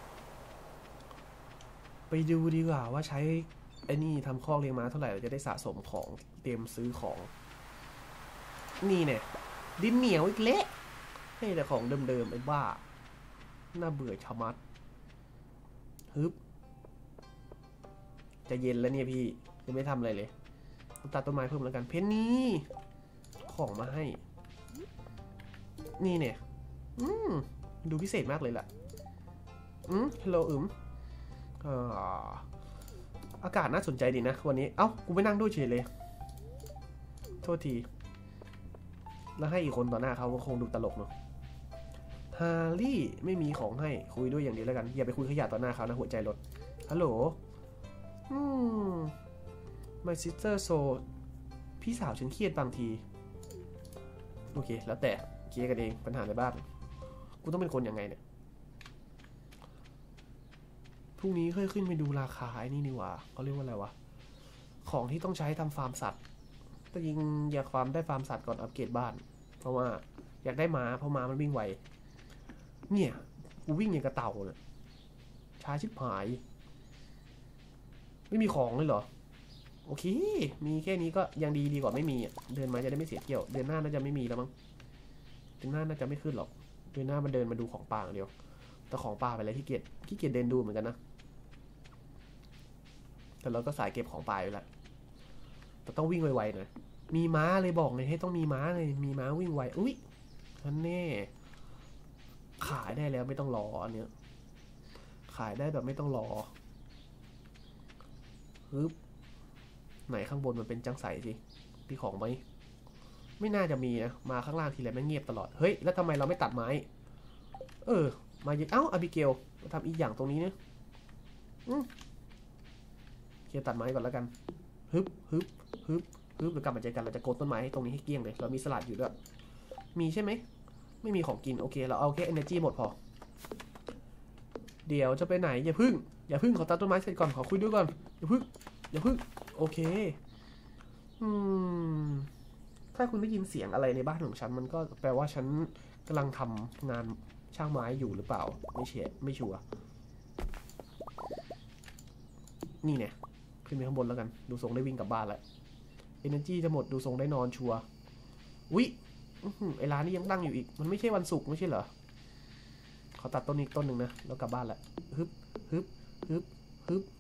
ไปดูดีกว่าว่าใช้ไอ้นี่ทำคอกเลี้ยงม้าเท่าไหร่เราจะได้สะสมของเตรียมซื้อของนี่เนี่ยดินเหนียวอีกเละให้แต่ของเดิมๆไอ้บ้าน่าเบื่อชะมัดฮึบจะเย็นแล้วเนี่ยพี่จะไม่ทำอะไรเลยตัดต้นไม้เพิ่มแล้วกันเพนนี่ของมาให้นี่เนี่ยอืมดูพิเศษมากเลยล่ะอืมฮัลโหลอึมอ่าอากาศน่าสนใจดีนะวันนี้เอ้ากูไม่นั่งด้วยเฉยเลยโทษทีแล้วให้อีกคนต่อหน้าเขาก็คงดูตลกเนาะฮาร์รี่ไม่มีของให้คุยด้วยอย่างเดียวแล้วกันอย่าไปคุยขยะต่อหน้าเขานะหัวใจรถฮัลโหลอืม my sister so พี่สาวฉันเครียดบางทีโอเคแล้วแต่เคลียร์กันเองปัญหาในบ้านกูต้องเป็นคนยังไงเนี่ยพรุ่งนี้ค่อยขึ้นไปดูราคาไอ้นี่นี่หว่าเขาเรียกว่าอะไรวะของที่ต้องใช้ทำฟาร์มสัตว์แต่ยิงอยากฟาร์มได้ฟาร์มสัตว์ก่อนอัปเกรดบ้านเพราะว่าอยากได้ม้าเพราะม้ามันวิ่งไวเนี่ยกูวิ่งอย่างกระเต่าเลยช้าชิบหายไม่มีของเลยเหรอโอเคมีแค่นี้ก็ยังดีดีกว่าไม่มีอ่ะเดินมาจะได้ไม่เสียเที่ยวเดือนหน้าน่าจะไม่มีแล้วมั้งเดือนหน้าน่าจะไม่ขึ้นหรอกเดือนหน้ามันเดินมาดูของป่าเดียวแต่ของป่าไปเลยขี้เกียจขี้เกียจเดินดูเหมือนกันนะแต่เราก็สายเก็บของป่าอยู่แล้วแต่ต้องวิ่งไวๆหน่อยมีม้าเลยบอกเลยให้ต้องมีม้าเลยมีม้าวิ่งไวอุ้ยนั่นแน่ขายได้แล้วไม่ต้องรออันเนี้ยขายได้แบบไม่ต้องรอฮึบไหนข้างบนมันเป็นจังใสสิมีของไหมไม่น่าจะมีนะมาข้างล่างทีไรแม่งเงียบตลอดเฮ้ยแล้วทำไมเราไม่ตัดไม้เออมาเอ้าอาบิเกลมาทำอีกอย่างตรงนี้เนี่ยอืมเคลียร์ตัดไม้ก่อนแล้วกันฮึบฮึบฮึบปึ๊บเดี๋ยวกลับมาเจอกันเราจะโกดต้นไม้ตรงนี้ให้เกลี้ยงเลยเรามีสลัดอยู่ด้วยมีใช่ไหมไม่มีของกินโอเคเราเอาแค่ energy หมดพอเดี๋ยวจะไปไหนอย่าพึ่งอย่าพึ่งขอตัดต้นไม้เสร็จก่อนขอคุยด้วยก่อนอย่าพึ่งอย่าพึ่งโอเคอืมถ้าคุณได้ยินเสียงอะไรในบ้านของฉันมันก็แปลว่าฉันกำลังทำงานช่างไม้อยู่หรือเปล่าไม่เชื่อไม่ชัวร์นี่เนี่ยขึ้นไปข้างบนแล้วกันดูทรงได้วิ่งกลับบ้านแล้ว energy จะหมดดูทรงได้นอนชัวร์อุ๊ยไอร้านนี้ยังตั้งอยู่อีกมันไม่ใช่วันศุกร์ไม่ใช่เหรอขอตัดต้นนี้ต้นหนึ่งนะแล้วกลับบ้านละฮึบฮึบฮึบฮึบ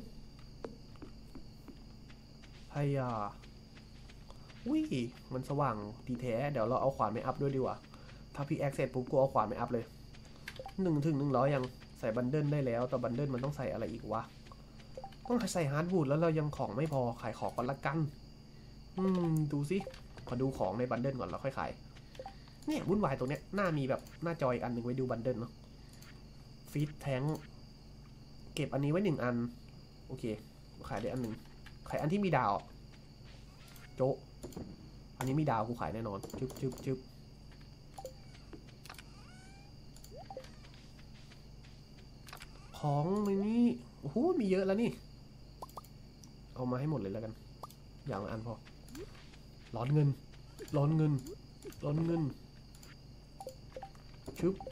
ไอ้ยาอุ้ยมันสว่างดีแท้เดี๋ยวเราเอาขวานไม่อัพด้วยดีกว่าถ้าพี่แอคเสร็จปุ๊บกูเอาขวานไม่อัพเลยหนึ่งถึงหนึ่งร้อยยังใส่บันเดิลได้แล้วแต่บันเดิลมันต้องใส่อะไรอีกวะต้องใส่ฮาร์ดวูดแล้วเรายังของไม่พอขายของก่อนละกันอืมดูสิขอดูของในบันเดิลก่อนแล้วค่อยขายเนี่ยวุ่นวายตรงเนี้ยหน้ามีแบบหน้าจอยอันหนึ่งไว้ดูบันเดิลเนาะฟีดแทงเก็บอันนี้ไว้หนึ่งอันโอเคขายได้อันหนึ่งขายอันที่มีดาวโจ๊ะอันนี้มีดาวกูขายแน่นอนจึ๊บจึ๊บจึ๊บของในนี้โอ้โหมีเยอะแล้วนี่เอามาให้หมดเลยแล้วกันอย่างละอันพอร้อนเงินร้อนเงินร้อนเงินชึบ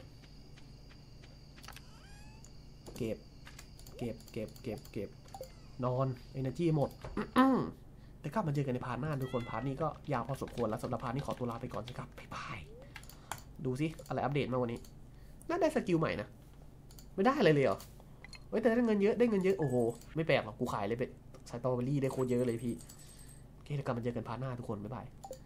เก็บเก็บเก็บเก็บเก็บนอน energy หมดแต่กลับมาเจอกันในพาร์ทหน้าทุกคนพาร์ทนี้ก็ยาวพอสมควรแล้วสำหรับพาร์ทนี้ขอตัวลาไปก่อนสิครับบ๊ายบายดูสิอะไรอัปเดตมาวันนี้น่าได้สกิลใหม่นะไม่ได้เลยเลยเหรอเฮ้ยแต่ได้เงินเยอะได้เงินเยอะโอ้โหไม่แปลกหรอกกูขายเลยไปสตรอเบอรี่ได้โคตรเยอะเลยพี่โอเคเดี๋ยวกลับมาเจอกันพาร์ทหน้าทุกคนบ๊ายบาย